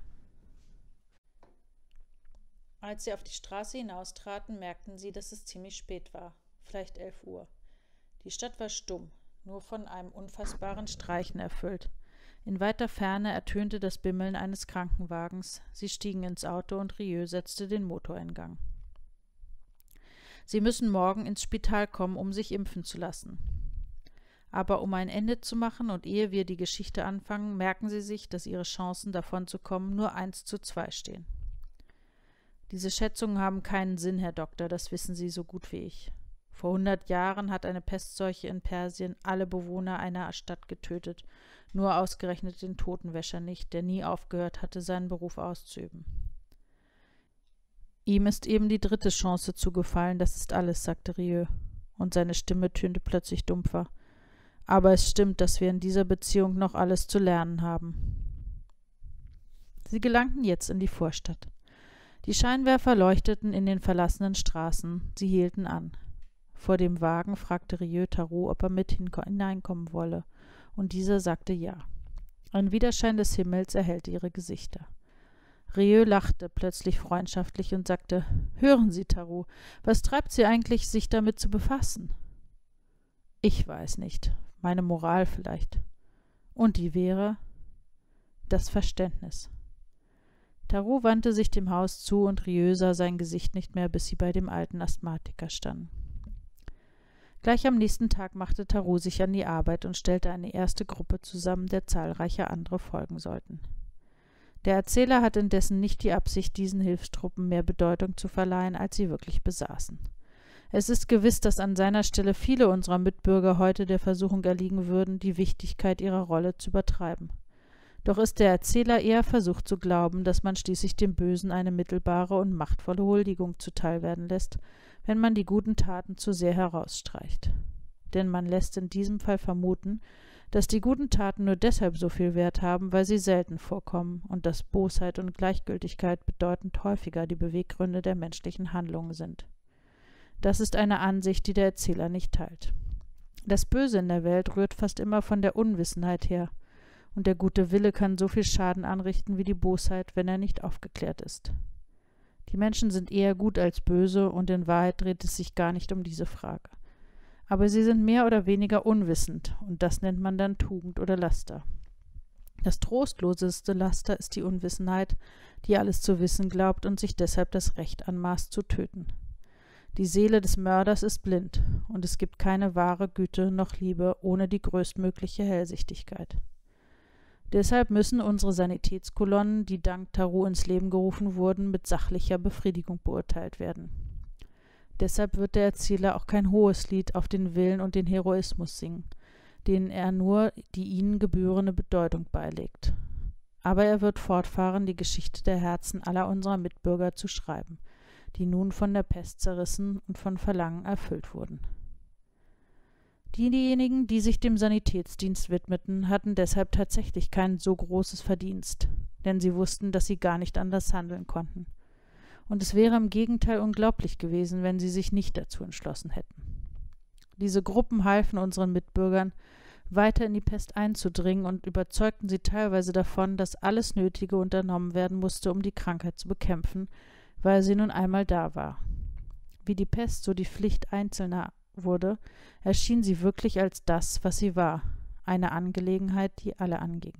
Als sie auf die Straße hinaustraten, merkten sie, dass es ziemlich spät war, vielleicht 11 Uhr. Die Stadt war stumm, nur von einem unfassbaren Streichen erfüllt. In weiter Ferne ertönte das Bimmeln eines Krankenwagens. Sie stiegen ins Auto und Rieu setzte den Motor in Gang. »Sie müssen morgen ins Spital kommen, um sich impfen zu lassen. Aber um ein Ende zu machen und ehe wir die Geschichte anfangen, merken Sie sich, dass Ihre Chancen, davon zu kommen, nur 1:2 stehen. Diese Schätzungen haben keinen Sinn, Herr Doktor, das wissen Sie so gut wie ich. Vor 100 Jahren hat eine Pestseuche in Persien alle Bewohner einer Stadt getötet, nur ausgerechnet den Totenwäscher nicht, der nie aufgehört hatte, seinen Beruf auszuüben. Ihm ist eben die 3. Chance zugefallen, das ist alles«, sagte Rieu, und seine Stimme tönte plötzlich dumpfer. »Aber es stimmt, dass wir in dieser Beziehung noch alles zu lernen haben.« Sie gelangten jetzt in die Vorstadt. Die Scheinwerfer leuchteten in den verlassenen Straßen, sie hielten an. Vor dem Wagen fragte Rieu Tarrou, ob er mit hineinkommen wolle, und dieser sagte ja. Ein Widerschein des Himmels erhellte ihre Gesichter. Rieu lachte plötzlich freundschaftlich und sagte: »Hören Sie, Tarrou, was treibt Sie eigentlich, sich damit zu befassen?« »Ich weiß nicht. Meine Moral vielleicht.« »Und die wäre?« »Das Verständnis.« Tarrou wandte sich dem Haus zu und Rieu sah sein Gesicht nicht mehr, bis sie bei dem alten Asthmatiker standen. Gleich am nächsten Tag machte Tarrou sich an die Arbeit und stellte eine erste Gruppe zusammen, der zahlreiche andere folgen sollten. Der Erzähler hat indessen nicht die Absicht, diesen Hilfstruppen mehr Bedeutung zu verleihen, als sie wirklich besaßen. Es ist gewiss, dass an seiner Stelle viele unserer Mitbürger heute der Versuchung erliegen würden, die Wichtigkeit ihrer Rolle zu übertreiben. Doch ist der Erzähler eher versucht zu glauben, dass man schließlich dem Bösen eine mittelbare und machtvolle Huldigung zuteil werden lässt, wenn man die guten Taten zu sehr herausstreicht. Denn man lässt in diesem Fall vermuten, dass die guten Taten nur deshalb so viel Wert haben, weil sie selten vorkommen und dass Bosheit und Gleichgültigkeit bedeutend häufiger die Beweggründe der menschlichen Handlungen sind. Das ist eine Ansicht, die der Erzähler nicht teilt. Das Böse in der Welt rührt fast immer von der Unwissenheit her, und der gute Wille kann so viel Schaden anrichten wie die Bosheit, wenn er nicht aufgeklärt ist. Die Menschen sind eher gut als böse, und in Wahrheit dreht es sich gar nicht um diese Frage. Aber sie sind mehr oder weniger unwissend, und das nennt man dann Tugend oder Laster. Das trostloseste Laster ist die Unwissenheit, die alles zu wissen glaubt und sich deshalb das Recht anmaßt zu töten. Die Seele des Mörders ist blind, und es gibt keine wahre Güte noch Liebe ohne die größtmögliche Hellsichtigkeit. Deshalb müssen unsere Sanitätskolonnen, die dank Tarot ins Leben gerufen wurden, mit sachlicher Befriedigung beurteilt werden. Deshalb wird der Erzähler auch kein hohes Lied auf den Willen und den Heroismus singen, denen er nur die ihnen gebührende Bedeutung beilegt. Aber er wird fortfahren, die Geschichte der Herzen aller unserer Mitbürger zu schreiben, die nun von der Pest zerrissen und von Verlangen erfüllt wurden. Diejenigen, die sich dem Sanitätsdienst widmeten, hatten deshalb tatsächlich kein so großes Verdienst, denn sie wussten, dass sie gar nicht anders handeln konnten. Und es wäre im Gegenteil unglaublich gewesen, wenn sie sich nicht dazu entschlossen hätten. Diese Gruppen halfen unseren Mitbürgern, weiter in die Pest einzudringen und überzeugten sie teilweise davon, dass alles Nötige unternommen werden musste, um die Krankheit zu bekämpfen, weil sie nun einmal da war. Wie die Pest so die Pflicht Einzelner wurde, erschien sie wirklich als das, was sie war, eine Angelegenheit, die alle anging.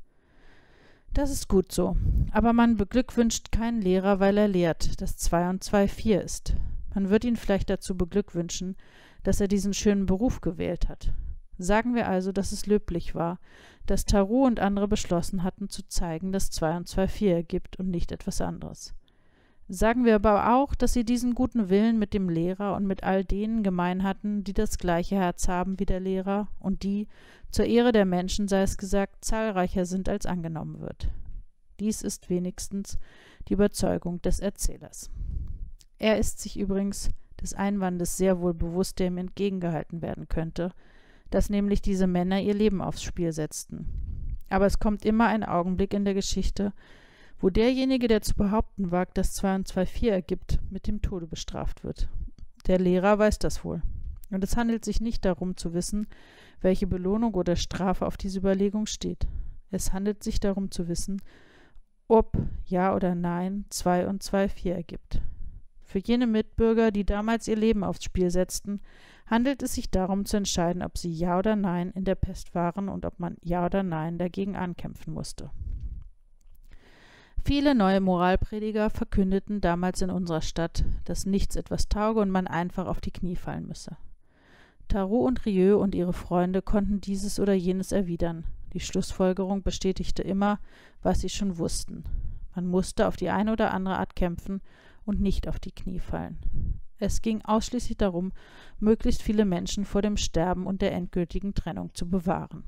Das ist gut so, aber man beglückwünscht keinen Lehrer, weil er lehrt, dass 2 und 2 4 ist. Man wird ihn vielleicht dazu beglückwünschen, dass er diesen schönen Beruf gewählt hat. Sagen wir also, dass es löblich war, dass Tarot und andere beschlossen hatten, zu zeigen, dass 2 und 2 4 ergibt und nicht etwas anderes. Sagen wir aber auch, dass sie diesen guten Willen mit dem Lehrer und mit all denen gemein hatten, die das gleiche Herz haben wie der Lehrer und die, zur Ehre der Menschen sei es gesagt, zahlreicher sind, als angenommen wird. Dies ist wenigstens die Überzeugung des Erzählers. Er ist sich übrigens des Einwandes sehr wohl bewusst, der ihm entgegengehalten werden könnte, dass nämlich diese Männer ihr Leben aufs Spiel setzten. Aber es kommt immer ein Augenblick in der Geschichte, wo derjenige, der zu behaupten wagt, dass 2 und 2 4 ergibt, mit dem Tode bestraft wird. Der Lehrer weiß das wohl. Und es handelt sich nicht darum zu wissen, welche Belohnung oder Strafe auf diese Überlegung steht. Es handelt sich darum zu wissen, ob ja oder nein 2 und 2 4 ergibt. Für jene Mitbürger, die damals ihr Leben aufs Spiel setzten, handelt es sich darum zu entscheiden, ob sie ja oder nein in der Pest waren und ob man ja oder nein dagegen ankämpfen musste. Viele neue Moralprediger verkündeten damals in unserer Stadt, dass nichts etwas tauge und man einfach auf die Knie fallen müsse. Tarot und Rieu und ihre Freunde konnten dieses oder jenes erwidern. Die Schlussfolgerung bestätigte immer, was sie schon wussten. Man musste auf die eine oder andere Art kämpfen und nicht auf die Knie fallen. Es ging ausschließlich darum, möglichst viele Menschen vor dem Sterben und der endgültigen Trennung zu bewahren.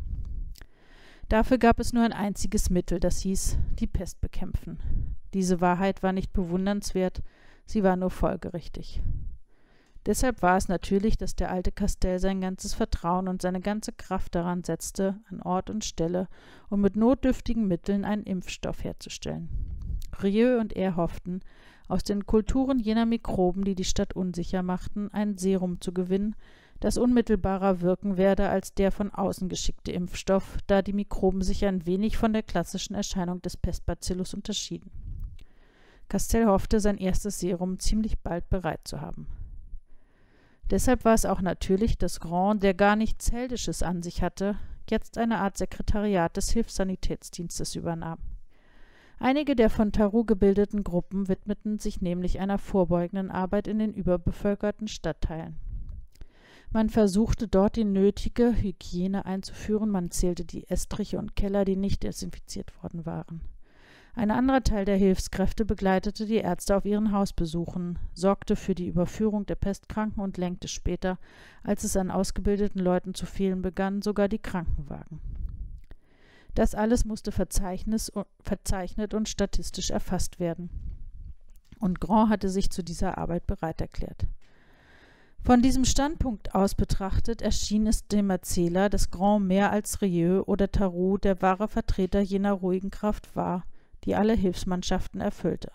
Dafür gab es nur ein einziges Mittel, das hieß, die Pest bekämpfen. Diese Wahrheit war nicht bewundernswert, sie war nur folgerichtig. Deshalb war es natürlich, dass der alte Castell sein ganzes Vertrauen und seine ganze Kraft daran setzte, an Ort und Stelle und mit notdürftigen Mitteln einen Impfstoff herzustellen. Rieu und er hofften, aus den Kulturen jener Mikroben, die die Stadt unsicher machten, ein Serum zu gewinnen, das unmittelbarer wirken werde als der von außen geschickte Impfstoff, da die Mikroben sich ein wenig von der klassischen Erscheinung des Pestbacillus unterschieden. Castell hoffte, sein erstes Serum ziemlich bald bereit zu haben. Deshalb war es auch natürlich, dass Grand, der gar nichts Heldisches an sich hatte, jetzt eine Art Sekretariat des Hilfssanitätsdienstes übernahm. Einige der von Tarot gebildeten Gruppen widmeten sich nämlich einer vorbeugenden Arbeit in den überbevölkerten Stadtteilen. Man versuchte dort die nötige Hygiene einzuführen, man zählte die Estriche und Keller, die nicht desinfiziert worden waren. Ein anderer Teil der Hilfskräfte begleitete die Ärzte auf ihren Hausbesuchen, sorgte für die Überführung der Pestkranken und lenkte später, als es an ausgebildeten Leuten zu fehlen begann, sogar die Krankenwagen. Das alles musste verzeichnet und statistisch erfasst werden. Und Grand hatte sich zu dieser Arbeit bereit erklärt. Von diesem Standpunkt aus betrachtet erschien es dem Erzähler, dass Grand mehr als Rieu oder Tarot der wahre Vertreter jener ruhigen Kraft war, die alle Hilfsmannschaften erfüllte.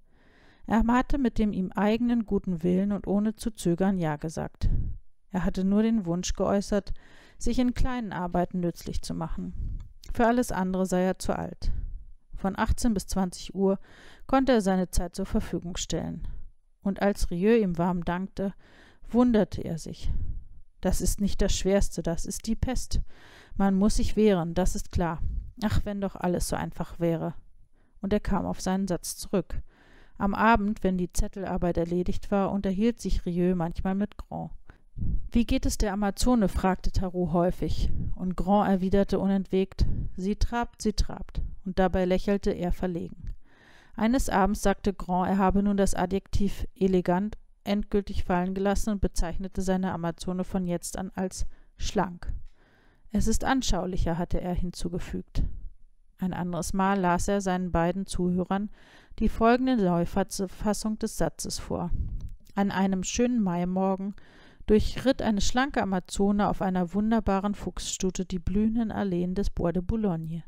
Er hatte mit dem ihm eigenen guten Willen und ohne zu zögern Ja gesagt. Er hatte nur den Wunsch geäußert, sich in kleinen Arbeiten nützlich zu machen. Für alles andere sei er zu alt. Von 18 bis 20 Uhr konnte er seine Zeit zur Verfügung stellen. Und als Rieu ihm warm dankte, wunderte er sich. Das ist nicht das Schwerste, das ist die Pest. Man muss sich wehren, das ist klar. Ach, wenn doch alles so einfach wäre. Und er kam auf seinen Satz zurück. Am Abend, wenn die Zettelarbeit erledigt war, unterhielt sich Rieu manchmal mit Grand. »Wie geht es der Amazone?« fragte Tarrou häufig, und Grand erwiderte unentwegt, »Sie trabt, und dabei lächelte er verlegen. Eines Abends sagte Grand, er habe nun das Adjektiv elegant endgültig fallen gelassen und bezeichnete seine Amazone von jetzt an als schlank. »Es ist anschaulicher«, hatte er hinzugefügt. Ein anderes Mal las er seinen beiden Zuhörern die folgende Neufassung des Satzes vor. An einem schönen Maimorgen durchritt eine schlanke Amazone auf einer wunderbaren Fuchsstute die blühenden Alleen des Bois de Boulogne.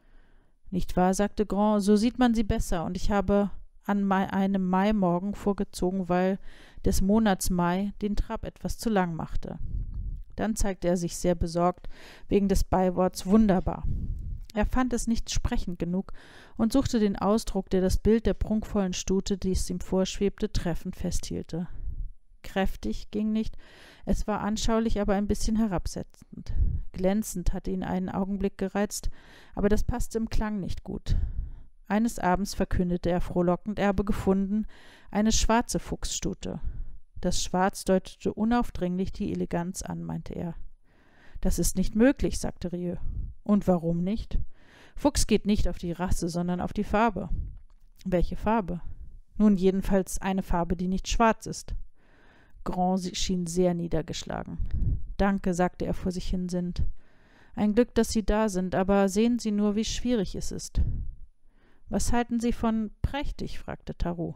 »Nicht wahr?« sagte Grand, »so sieht man sie besser, und ich habe an einem Maimorgen vorgezogen, weil des Monats Mai den Trab etwas zu lang machte.« Dann zeigte er sich sehr besorgt wegen des Beiworts »wunderbar«. Er fand es nicht sprechend genug und suchte den Ausdruck, der das Bild der prunkvollen Stute, die es ihm vorschwebte, treffend festhielte. Kräftig ging nicht, es war anschaulich, aber ein bisschen herabsetzend. Glänzend hatte ihn einen Augenblick gereizt, aber das passte im Klang nicht gut. Eines Abends verkündete er frohlockend, er habe gefunden eine schwarze Fuchsstute. Das Schwarz deutete unaufdringlich die Eleganz an, meinte er. »Das ist nicht möglich«, sagte Rieu. »Und warum nicht?« »Fuchs geht nicht auf die Rasse, sondern auf die Farbe.« »Welche Farbe?« »Nun, jedenfalls eine Farbe, die nicht schwarz ist.« Grand schien sehr niedergeschlagen. »Danke«, sagte er vor sich hin sinnend. »Ein Glück, dass Sie da sind, aber sehen Sie nur, wie schwierig es ist.« »Was halten Sie von prächtig?« fragte Tarrou.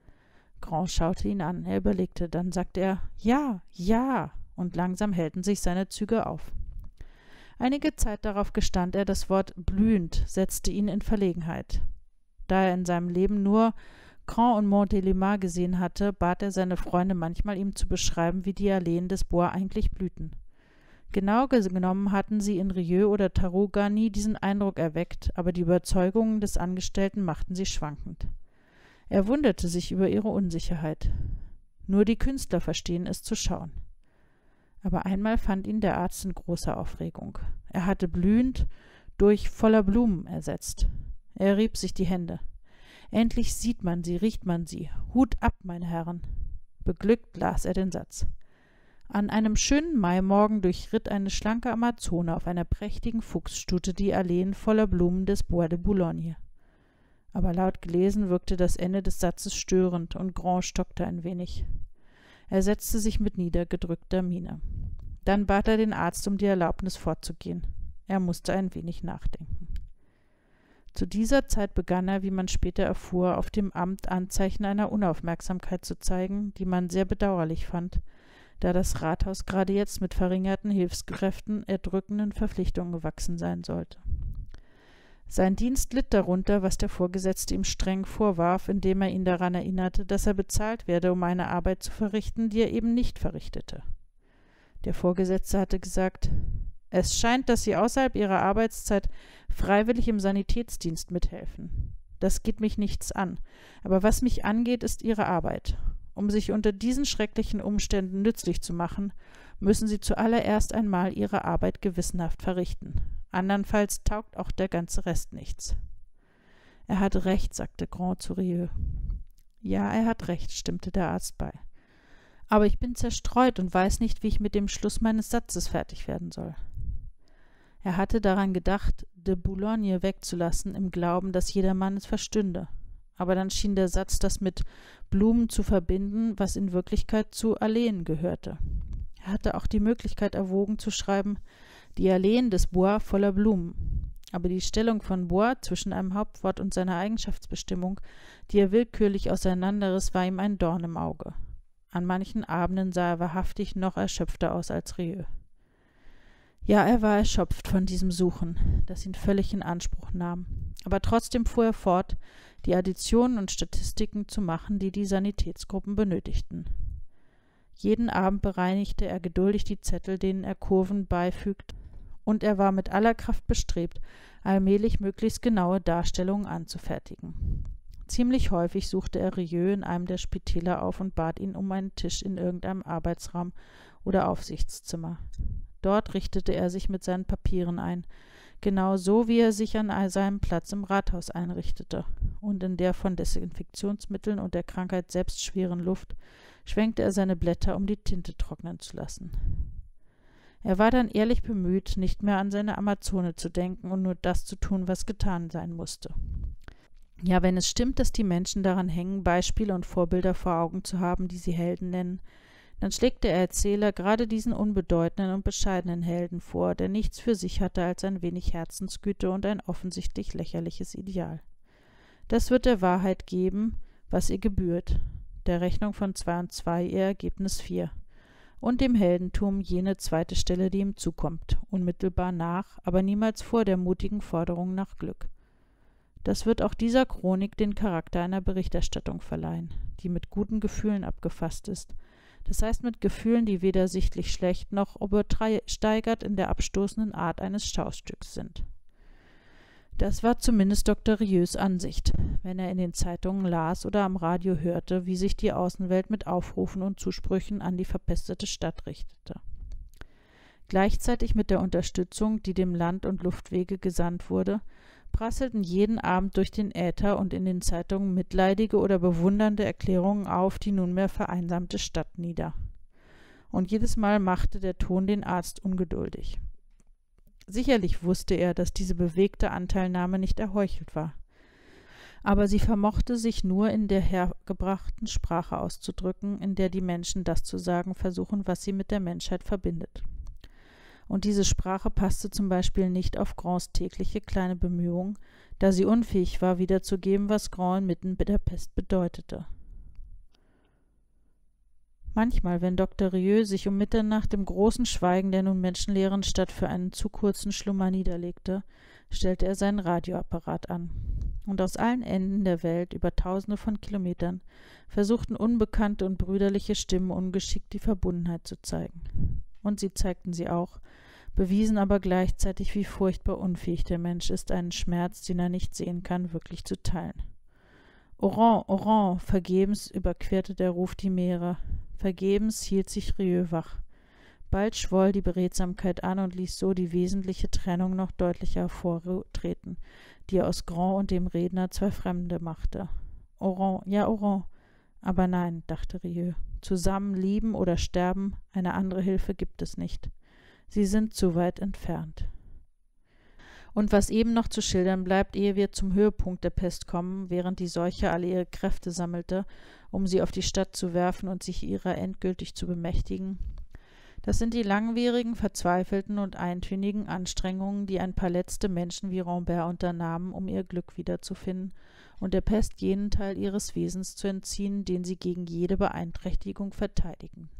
Grand schaute ihn an, er überlegte, dann sagte er »Ja, ja«, und langsam hellten sich seine Züge auf. Einige Zeit darauf gestand er, das Wort blühend setzte ihn in Verlegenheit. Da er in seinem Leben nur Grand und Montélimar gesehen hatte, bat er seine Freunde manchmal, ihm zu beschreiben, wie die Alleen des Bois eigentlich blühten. Genau genommen hatten sie in Rieu oder Tarrou gar nie diesen Eindruck erweckt, aber die Überzeugungen des Angestellten machten sie schwankend. Er wunderte sich über ihre Unsicherheit. Nur die Künstler verstehen es zu schauen. Aber einmal fand ihn der Arzt in großer Aufregung. Er hatte blühend durch voller Blumen ersetzt. Er rieb sich die Hände. »Endlich sieht man sie, riecht man sie. Hut ab, meine Herren!« Beglückt las er den Satz. An einem schönen Maimorgen durchritt eine schlanke Amazone auf einer prächtigen Fuchsstute die Alleen voller Blumen des Bois de Boulogne. Aber laut gelesen wirkte das Ende des Satzes störend, und Grand stockte ein wenig. Er setzte sich mit niedergedrückter Miene. Dann bat er den Arzt um die Erlaubnis fortzugehen. Er musste ein wenig nachdenken. Zu dieser Zeit begann er, wie man später erfuhr, auf dem Amt Anzeichen einer Unaufmerksamkeit zu zeigen, die man sehr bedauerlich fand, da das Rathaus gerade jetzt mit verringerten Hilfskräften erdrückenden Verpflichtungen gewachsen sein sollte. Sein Dienst litt darunter, was der Vorgesetzte ihm streng vorwarf, indem er ihn daran erinnerte, dass er bezahlt werde, um eine Arbeit zu verrichten, die er eben nicht verrichtete. Der Vorgesetzte hatte gesagt, »Es scheint, dass Sie außerhalb Ihrer Arbeitszeit freiwillig im Sanitätsdienst mithelfen. Das geht mich nichts an, aber was mich angeht, ist Ihre Arbeit. Um sich unter diesen schrecklichen Umständen nützlich zu machen, müssen Sie zuallererst einmal Ihre Arbeit gewissenhaft verrichten. Andernfalls taugt auch der ganze Rest nichts.« »Er hat recht«, sagte Grand zu Rieu. »Ja, er hat recht«, stimmte der Arzt bei. »Aber ich bin zerstreut und weiß nicht, wie ich mit dem Schluss meines Satzes fertig werden soll.« Er hatte daran gedacht, de Boulogne wegzulassen, im Glauben, dass jedermann es verstünde. Aber dann schien der Satz, das mit Blumen zu verbinden, was in Wirklichkeit zu Alleen gehörte. Er hatte auch die Möglichkeit erwogen zu schreiben, die Alleen des Bois voller Blumen. Aber die Stellung von Bois zwischen einem Hauptwort und seiner Eigenschaftsbestimmung, die er willkürlich auseinanderriss, war ihm ein Dorn im Auge. An manchen Abenden sah er wahrhaftig noch erschöpfter aus als Rieu. Ja, er war erschöpft von diesem Suchen, das ihn völlig in Anspruch nahm. Aber trotzdem fuhr er fort, die Additionen und Statistiken zu machen, die die Sanitätsgruppen benötigten. Jeden Abend bereinigte er geduldig die Zettel, denen er Kurven beifügte, und er war mit aller Kraft bestrebt, allmählich möglichst genaue Darstellungen anzufertigen. Ziemlich häufig suchte er Rieu in einem der Spitäler auf und bat ihn um einen Tisch in irgendeinem Arbeitsraum oder Aufsichtszimmer. Dort richtete er sich mit seinen Papieren ein, genau so, wie er sich an seinem Platz im Rathaus einrichtete, und in der von Desinfektionsmitteln und der Krankheit selbst schweren Luft schwenkte er seine Blätter, um die Tinte trocknen zu lassen. Er war dann ehrlich bemüht, nicht mehr an seine Amazone zu denken und nur das zu tun, was getan sein musste. Ja, wenn es stimmt, dass die Menschen daran hängen, Beispiele und Vorbilder vor Augen zu haben, die sie Helden nennen, dann schlägt der Erzähler gerade diesen unbedeutenden und bescheidenen Helden vor, der nichts für sich hatte als ein wenig Herzensgüte und ein offensichtlich lächerliches Ideal. Das wird der Wahrheit geben, was ihr gebührt, der Rechnung von 2 und 2 ihr Ergebnis 4, und dem Heldentum jene zweite Stelle, die ihm zukommt, unmittelbar nach, aber niemals vor der mutigen Forderung nach Glück. Das wird auch dieser Chronik den Charakter einer Berichterstattung verleihen, die mit guten Gefühlen abgefasst ist, das heißt mit Gefühlen, die weder sichtlich schlecht noch übersteigert in der abstoßenden Art eines Schaustücks sind. Das war zumindest Dr. Rieux' Ansicht, wenn er in den Zeitungen las oder am Radio hörte, wie sich die Außenwelt mit Aufrufen und Zusprüchen an die verpestete Stadt richtete. Gleichzeitig mit der Unterstützung, die dem Land- und Luftwege gesandt wurde, prasselten jeden Abend durch den Äther und in den Zeitungen mitleidige oder bewundernde Erklärungen auf die nunmehr vereinsamte Stadt nieder. Und jedes Mal machte der Ton den Arzt ungeduldig. Sicherlich wusste er, dass diese bewegte Anteilnahme nicht erheuchelt war. Aber sie vermochte sich nur in der hergebrachten Sprache auszudrücken, in der die Menschen das zu sagen versuchen, was sie mit der Menschheit verbindet. Und diese Sprache passte zum Beispiel nicht auf Grands tägliche kleine Bemühungen, da sie unfähig war, wiederzugeben, was Grand inmitten der Pest bedeutete. Manchmal, wenn Dr. Rieux sich um Mitternacht im großen Schweigen der nun menschenleeren Stadt für einen zu kurzen Schlummer niederlegte, stellte er seinen Radioapparat an. Und aus allen Enden der Welt, über Tausende von Kilometern, versuchten unbekannte und brüderliche Stimmen ungeschickt die Verbundenheit zu zeigen. Und sie zeigten sie auch, bewiesen aber gleichzeitig, wie furchtbar unfähig der Mensch ist, einen Schmerz, den er nicht sehen kann, wirklich zu teilen. Oran, Oran, vergebens überquerte der Ruf die Meere, vergebens hielt sich Rieux wach. Bald schwoll die Beredsamkeit an und ließ so die wesentliche Trennung noch deutlicher hervortreten, die aus Grand und dem Redner zwei Fremde machte. Oran, ja Oran, aber nein, dachte Rieux, zusammen lieben oder sterben, eine andere Hilfe gibt es nicht. Sie sind zu weit entfernt. Und was eben noch zu schildern bleibt, ehe wir zum Höhepunkt der Pest kommen, während die Seuche alle ihre Kräfte sammelte, um sie auf die Stadt zu werfen und sich ihrer endgültig zu bemächtigen, das sind die langwierigen, verzweifelten und eintönigen Anstrengungen, die ein paar letzte Menschen wie Rambert unternahmen, um ihr Glück wiederzufinden und der Pest jenen Teil ihres Wesens zu entziehen, den sie gegen jede Beeinträchtigung verteidigen.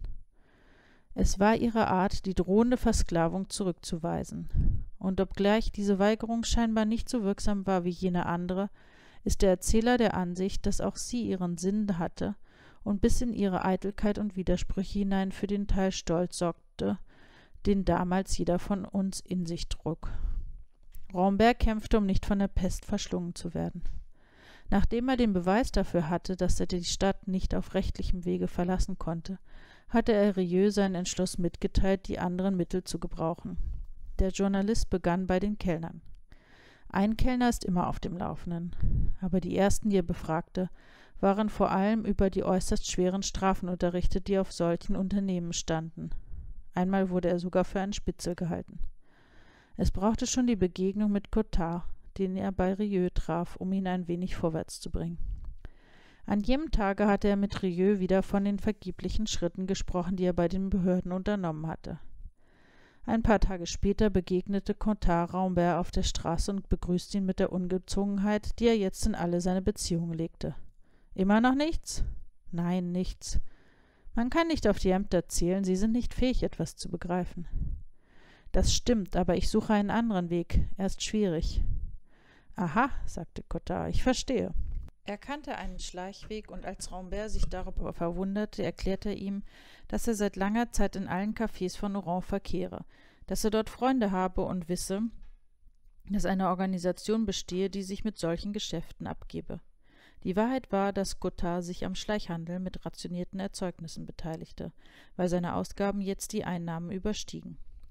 Es war ihre Art, die drohende Versklavung zurückzuweisen. Und obgleich diese Weigerung scheinbar nicht so wirksam war wie jene andere, ist der Erzähler der Ansicht, dass auch sie ihren Sinn hatte und bis in ihre Eitelkeit und Widersprüche hinein für den Teil Stolz sorgte, den damals jeder von uns in sich trug. Rambert kämpfte, um nicht von der Pest verschlungen zu werden. Nachdem er den Beweis dafür hatte, dass er die Stadt nicht auf rechtlichem Wege verlassen konnte, hatte er Rieux seinen Entschluss mitgeteilt, die anderen Mittel zu gebrauchen. Der Journalist begann bei den Kellnern. Ein Kellner ist immer auf dem Laufenden, aber die ersten, die er befragte, waren vor allem über die äußerst schweren Strafen unterrichtet, die auf solchen Unternehmen standen. Einmal wurde er sogar für einen Spitzel gehalten. Es brauchte schon die Begegnung mit Cottard, den er bei Rieux traf, um ihn ein wenig vorwärts zu bringen. An jenem Tage hatte er mit Rieux wieder von den vergeblichen Schritten gesprochen, die er bei den Behörden unternommen hatte. Ein paar Tage später begegnete Cottard Rambert auf der Straße und begrüßte ihn mit der Ungezwungenheit, die er jetzt in alle seine Beziehungen legte. »Immer noch nichts?« »Nein, nichts. Man kann nicht auf die Ämter zählen, sie sind nicht fähig, etwas zu begreifen.« »Das stimmt, aber ich suche einen anderen Weg. Er ist schwierig.« »Aha«, sagte Cottard, »ich verstehe.« Er kannte einen Schleichweg, und als Rambert sich darüber verwunderte, erklärte er ihm, dass er seit langer Zeit in allen Cafés von Oran verkehre, dass er dort Freunde habe und wisse, dass eine Organisation bestehe, die sich mit solchen Geschäften abgebe. Die Wahrheit war, dass Cottard sich am Schleichhandel mit rationierten Erzeugnissen beteiligte, weil seine Ausgaben jetzt die Einnahmen überstiegen.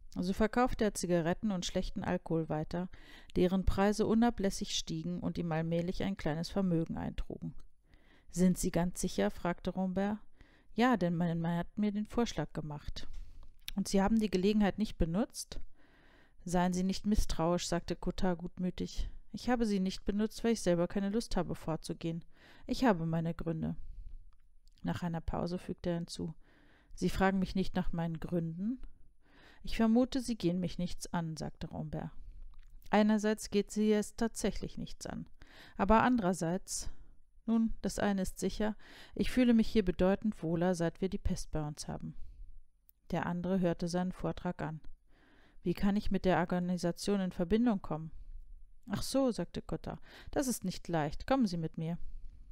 So verkaufte er Zigaretten und schlechten Alkohol weiter, deren Preise unablässig stiegen und ihm allmählich ein kleines Vermögen eintrugen. »Sind Sie ganz sicher?« fragte Rambert. »Ja, denn mein Mann hat mir den Vorschlag gemacht.« »Und Sie haben die Gelegenheit nicht benutzt?« »Seien Sie nicht misstrauisch«, sagte Cottard gutmütig. »Ich habe sie nicht benutzt, weil ich selber keine Lust habe, fortzugehen. Ich habe meine Gründe.« Nach einer Pause fügte er hinzu. »Sie fragen mich nicht nach meinen Gründen?« »Ich vermute, sie gehen mich nichts an«, sagte Rambert. »Einerseits geht sie es tatsächlich nichts an. Aber andererseits, nun, das eine ist sicher, ich fühle mich hier bedeutend wohler, seit wir die Pest bei uns haben.« Der andere hörte seinen Vortrag an. »Wie kann ich mit der Organisation in Verbindung kommen?« »Ach so«, sagte Cottard, »das ist nicht leicht. Kommen Sie mit mir.«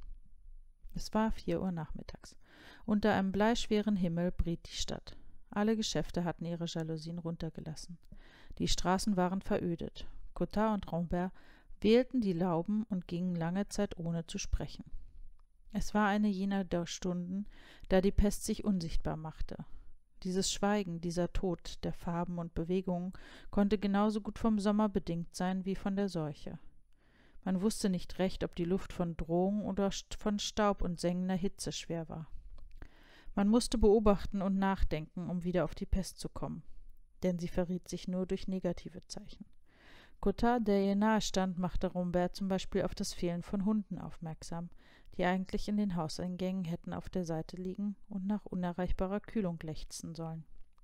Es war 4 Uhr nachmittags. Unter einem bleischweren Himmel briet die Stadt. Alle Geschäfte hatten ihre Jalousien runtergelassen. Die Straßen waren verödet. Cottard und Rambert wählten die Lauben und gingen lange Zeit ohne zu sprechen. Es war eine jener Stunden, da die Pest sich unsichtbar machte. Dieses Schweigen, dieser Tod der Farben und Bewegungen konnte genauso gut vom Sommer bedingt sein wie von der Seuche. Man wusste nicht recht, ob die Luft von Drohung oder von Staub und sengender Hitze schwer war. Man musste beobachten und nachdenken, um wieder auf die Pest zu kommen, denn sie verriet sich nur durch negative Zeichen. Cottard, der ihr nahe stand, machte Rambert zum Beispiel auf das Fehlen von Hunden aufmerksam, die eigentlich in den Hauseingängen hätten auf der Seite liegen und nach unerreichbarer Kühlung lechzen sollen.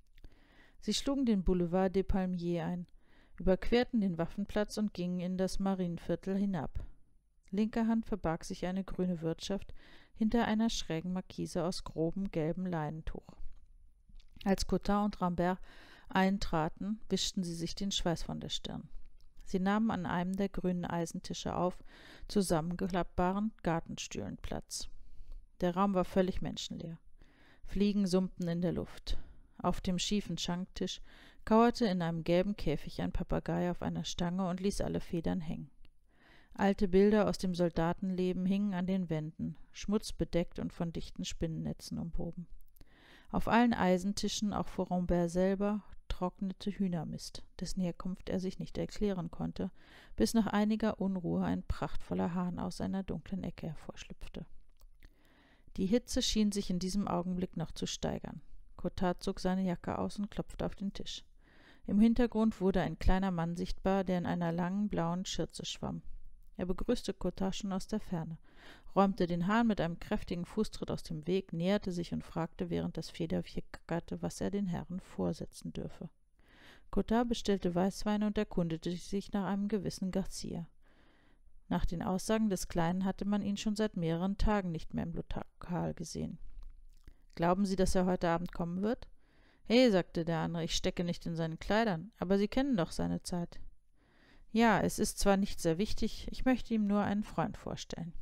Sie schlugen den Boulevard des Palmiers ein, überquerten den Waffenplatz und gingen in das Marienviertel hinab. Linker Hand verbarg sich eine grüne Wirtschaft hinter einer schrägen Markise aus grobem gelbem Leinentuch. Als Cottard und Rambert eintraten, wischten sie sich den Schweiß von der Stirn. Sie nahmen an einem der grünen Eisentische auf zusammenklappbaren Gartenstühlen Platz. Der Raum war völlig menschenleer. Fliegen summten in der Luft. Auf dem schiefen Schanktisch kauerte in einem gelben Käfig ein Papagei auf einer Stange und ließ alle Federn hängen. Alte Bilder aus dem Soldatenleben hingen an den Wänden, schmutzbedeckt und von dichten Spinnennetzen umwoben. Auf allen Eisentischen, auch vor Rambert selber, trocknete Hühnermist, dessen Herkunft er sich nicht erklären konnte, bis nach einiger Unruhe ein prachtvoller Hahn aus einer dunklen Ecke hervorschlüpfte. Die Hitze schien sich in diesem Augenblick noch zu steigern. Cottard zog seine Jacke aus und klopfte auf den Tisch. Im Hintergrund wurde ein kleiner Mann sichtbar, der in einer langen blauen Schürze schwamm. Er begrüßte Cottard schon aus der Ferne, räumte den Hahn mit einem kräftigen Fußtritt aus dem Weg, näherte sich und fragte, während das Federvieh gackerte, was er den Herren vorsetzen dürfe. Cottard bestellte Weißwein und erkundete sich nach einem gewissen Garcia. Nach den Aussagen des Kleinen hatte man ihn schon seit mehreren Tagen nicht mehr im Lokal gesehen. »Glauben Sie, dass er heute Abend kommen wird?« »He«, sagte der andere, »ich stecke nicht in seinen Kleidern, aber Sie kennen doch seine Zeit.« »Ja, es ist zwar nicht sehr wichtig, ich möchte ihm nur einen Freund vorstellen.«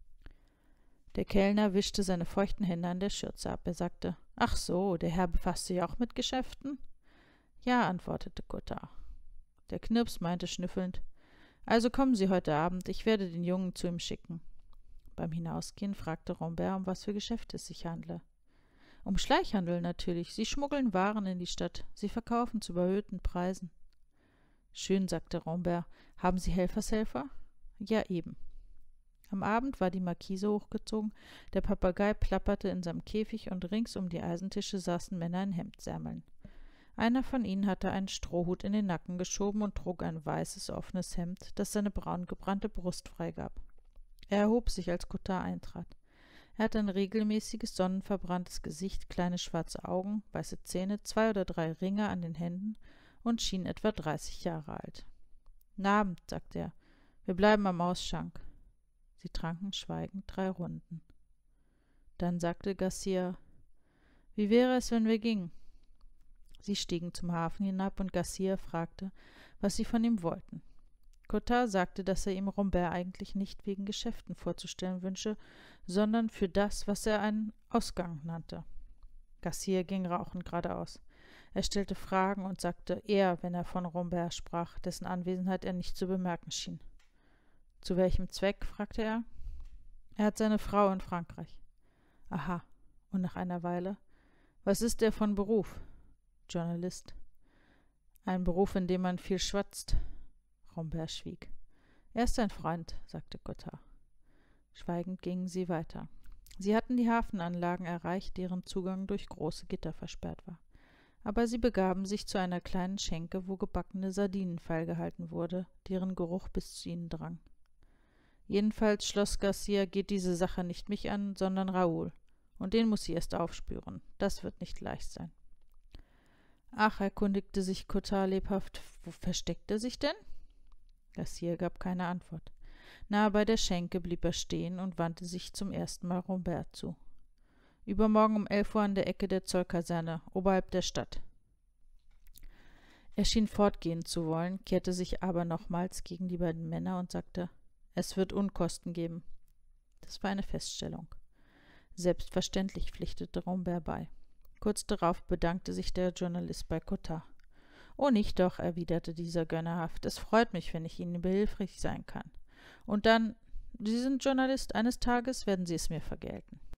Der Kellner wischte seine feuchten Hände an der Schürze ab. Er sagte, »Ach so, der Herr befasst sich auch mit Geschäften?« »Ja«, antwortete Cottard. Der Knirps meinte schnüffelnd, »Also kommen Sie heute Abend, ich werde den Jungen zu ihm schicken.« Beim Hinausgehen fragte Rambert, um was für Geschäfte es sich handle. »Um Schleichhandel natürlich. Sie schmuggeln Waren in die Stadt. Sie verkaufen zu überhöhten Preisen.« »Schön«, sagte Rambert. »Haben Sie Helfershelfer?« »Ja, eben.« Am Abend war die Markise hochgezogen, der Papagei plapperte in seinem Käfig und rings um die Eisentische saßen Männer in Hemdsärmeln. Einer von ihnen hatte einen Strohhut in den Nacken geschoben und trug ein weißes, offenes Hemd, das seine braun gebrannte Brust freigab. Er erhob sich, als Cottard eintrat. Er hatte ein regelmäßiges, sonnenverbranntes Gesicht, kleine schwarze Augen, weiße Zähne, 2 oder 3 Ringe an den Händen und schien etwa 30 Jahre alt. »'N Abend«, sagte er, »wir bleiben am Ausschank.« Sie tranken schweigend 3 Runden. Dann sagte Garcia, »Wie wäre es, wenn wir gingen?« Sie stiegen zum Hafen hinab und Garcia fragte, was sie von ihm wollten. Cottard sagte, dass er ihm Rambert eigentlich nicht wegen Geschäften vorzustellen wünsche, sondern für das, was er einen Ausgang nannte. Garcia ging rauchend geradeaus. Er stellte Fragen und sagte er, wenn er von Rambert sprach, dessen Anwesenheit er nicht zu bemerken schien. »Zu welchem Zweck?« fragte er. »Er hat seine Frau in Frankreich.« »Aha.« Und nach einer Weile, »Was ist er von Beruf?« »Journalist.« Ein Beruf, in dem man viel schwatzt. Rambert schwieg. Er ist ein Freund, sagte Cottard. Schweigend gingen sie weiter. Sie hatten die Hafenanlagen erreicht, deren Zugang durch große Gitter versperrt war. Aber sie begaben sich zu einer kleinen Schenke, wo gebackene Sardinen feilgehalten wurde, deren Geruch bis zu ihnen drang. Jedenfalls, schloss Garcia, geht diese Sache nicht mich an, sondern Raoul. Und den muss sie erst aufspüren. Das wird nicht leicht sein. Ach, erkundigte sich Cottard lebhaft, wo versteckt er sich denn? Garcia gab keine Antwort. Nahe bei der Schenke blieb er stehen und wandte sich zum ersten Mal Rambert zu. Übermorgen um 11 Uhr an der Ecke der Zollkaserne, oberhalb der Stadt. Er schien fortgehen zu wollen, kehrte sich aber nochmals gegen die beiden Männer und sagte, es wird Unkosten geben. Das war eine Feststellung. Selbstverständlich, pflichtete Rambert bei. Kurz darauf bedankte sich der Journalist bei Cottard. »Oh, nicht doch«, erwiderte dieser gönnerhaft. »Es freut mich, wenn ich Ihnen behilflich sein kann. Und dann, Sie sind Journalist, eines Tages werden Sie es mir vergelten.«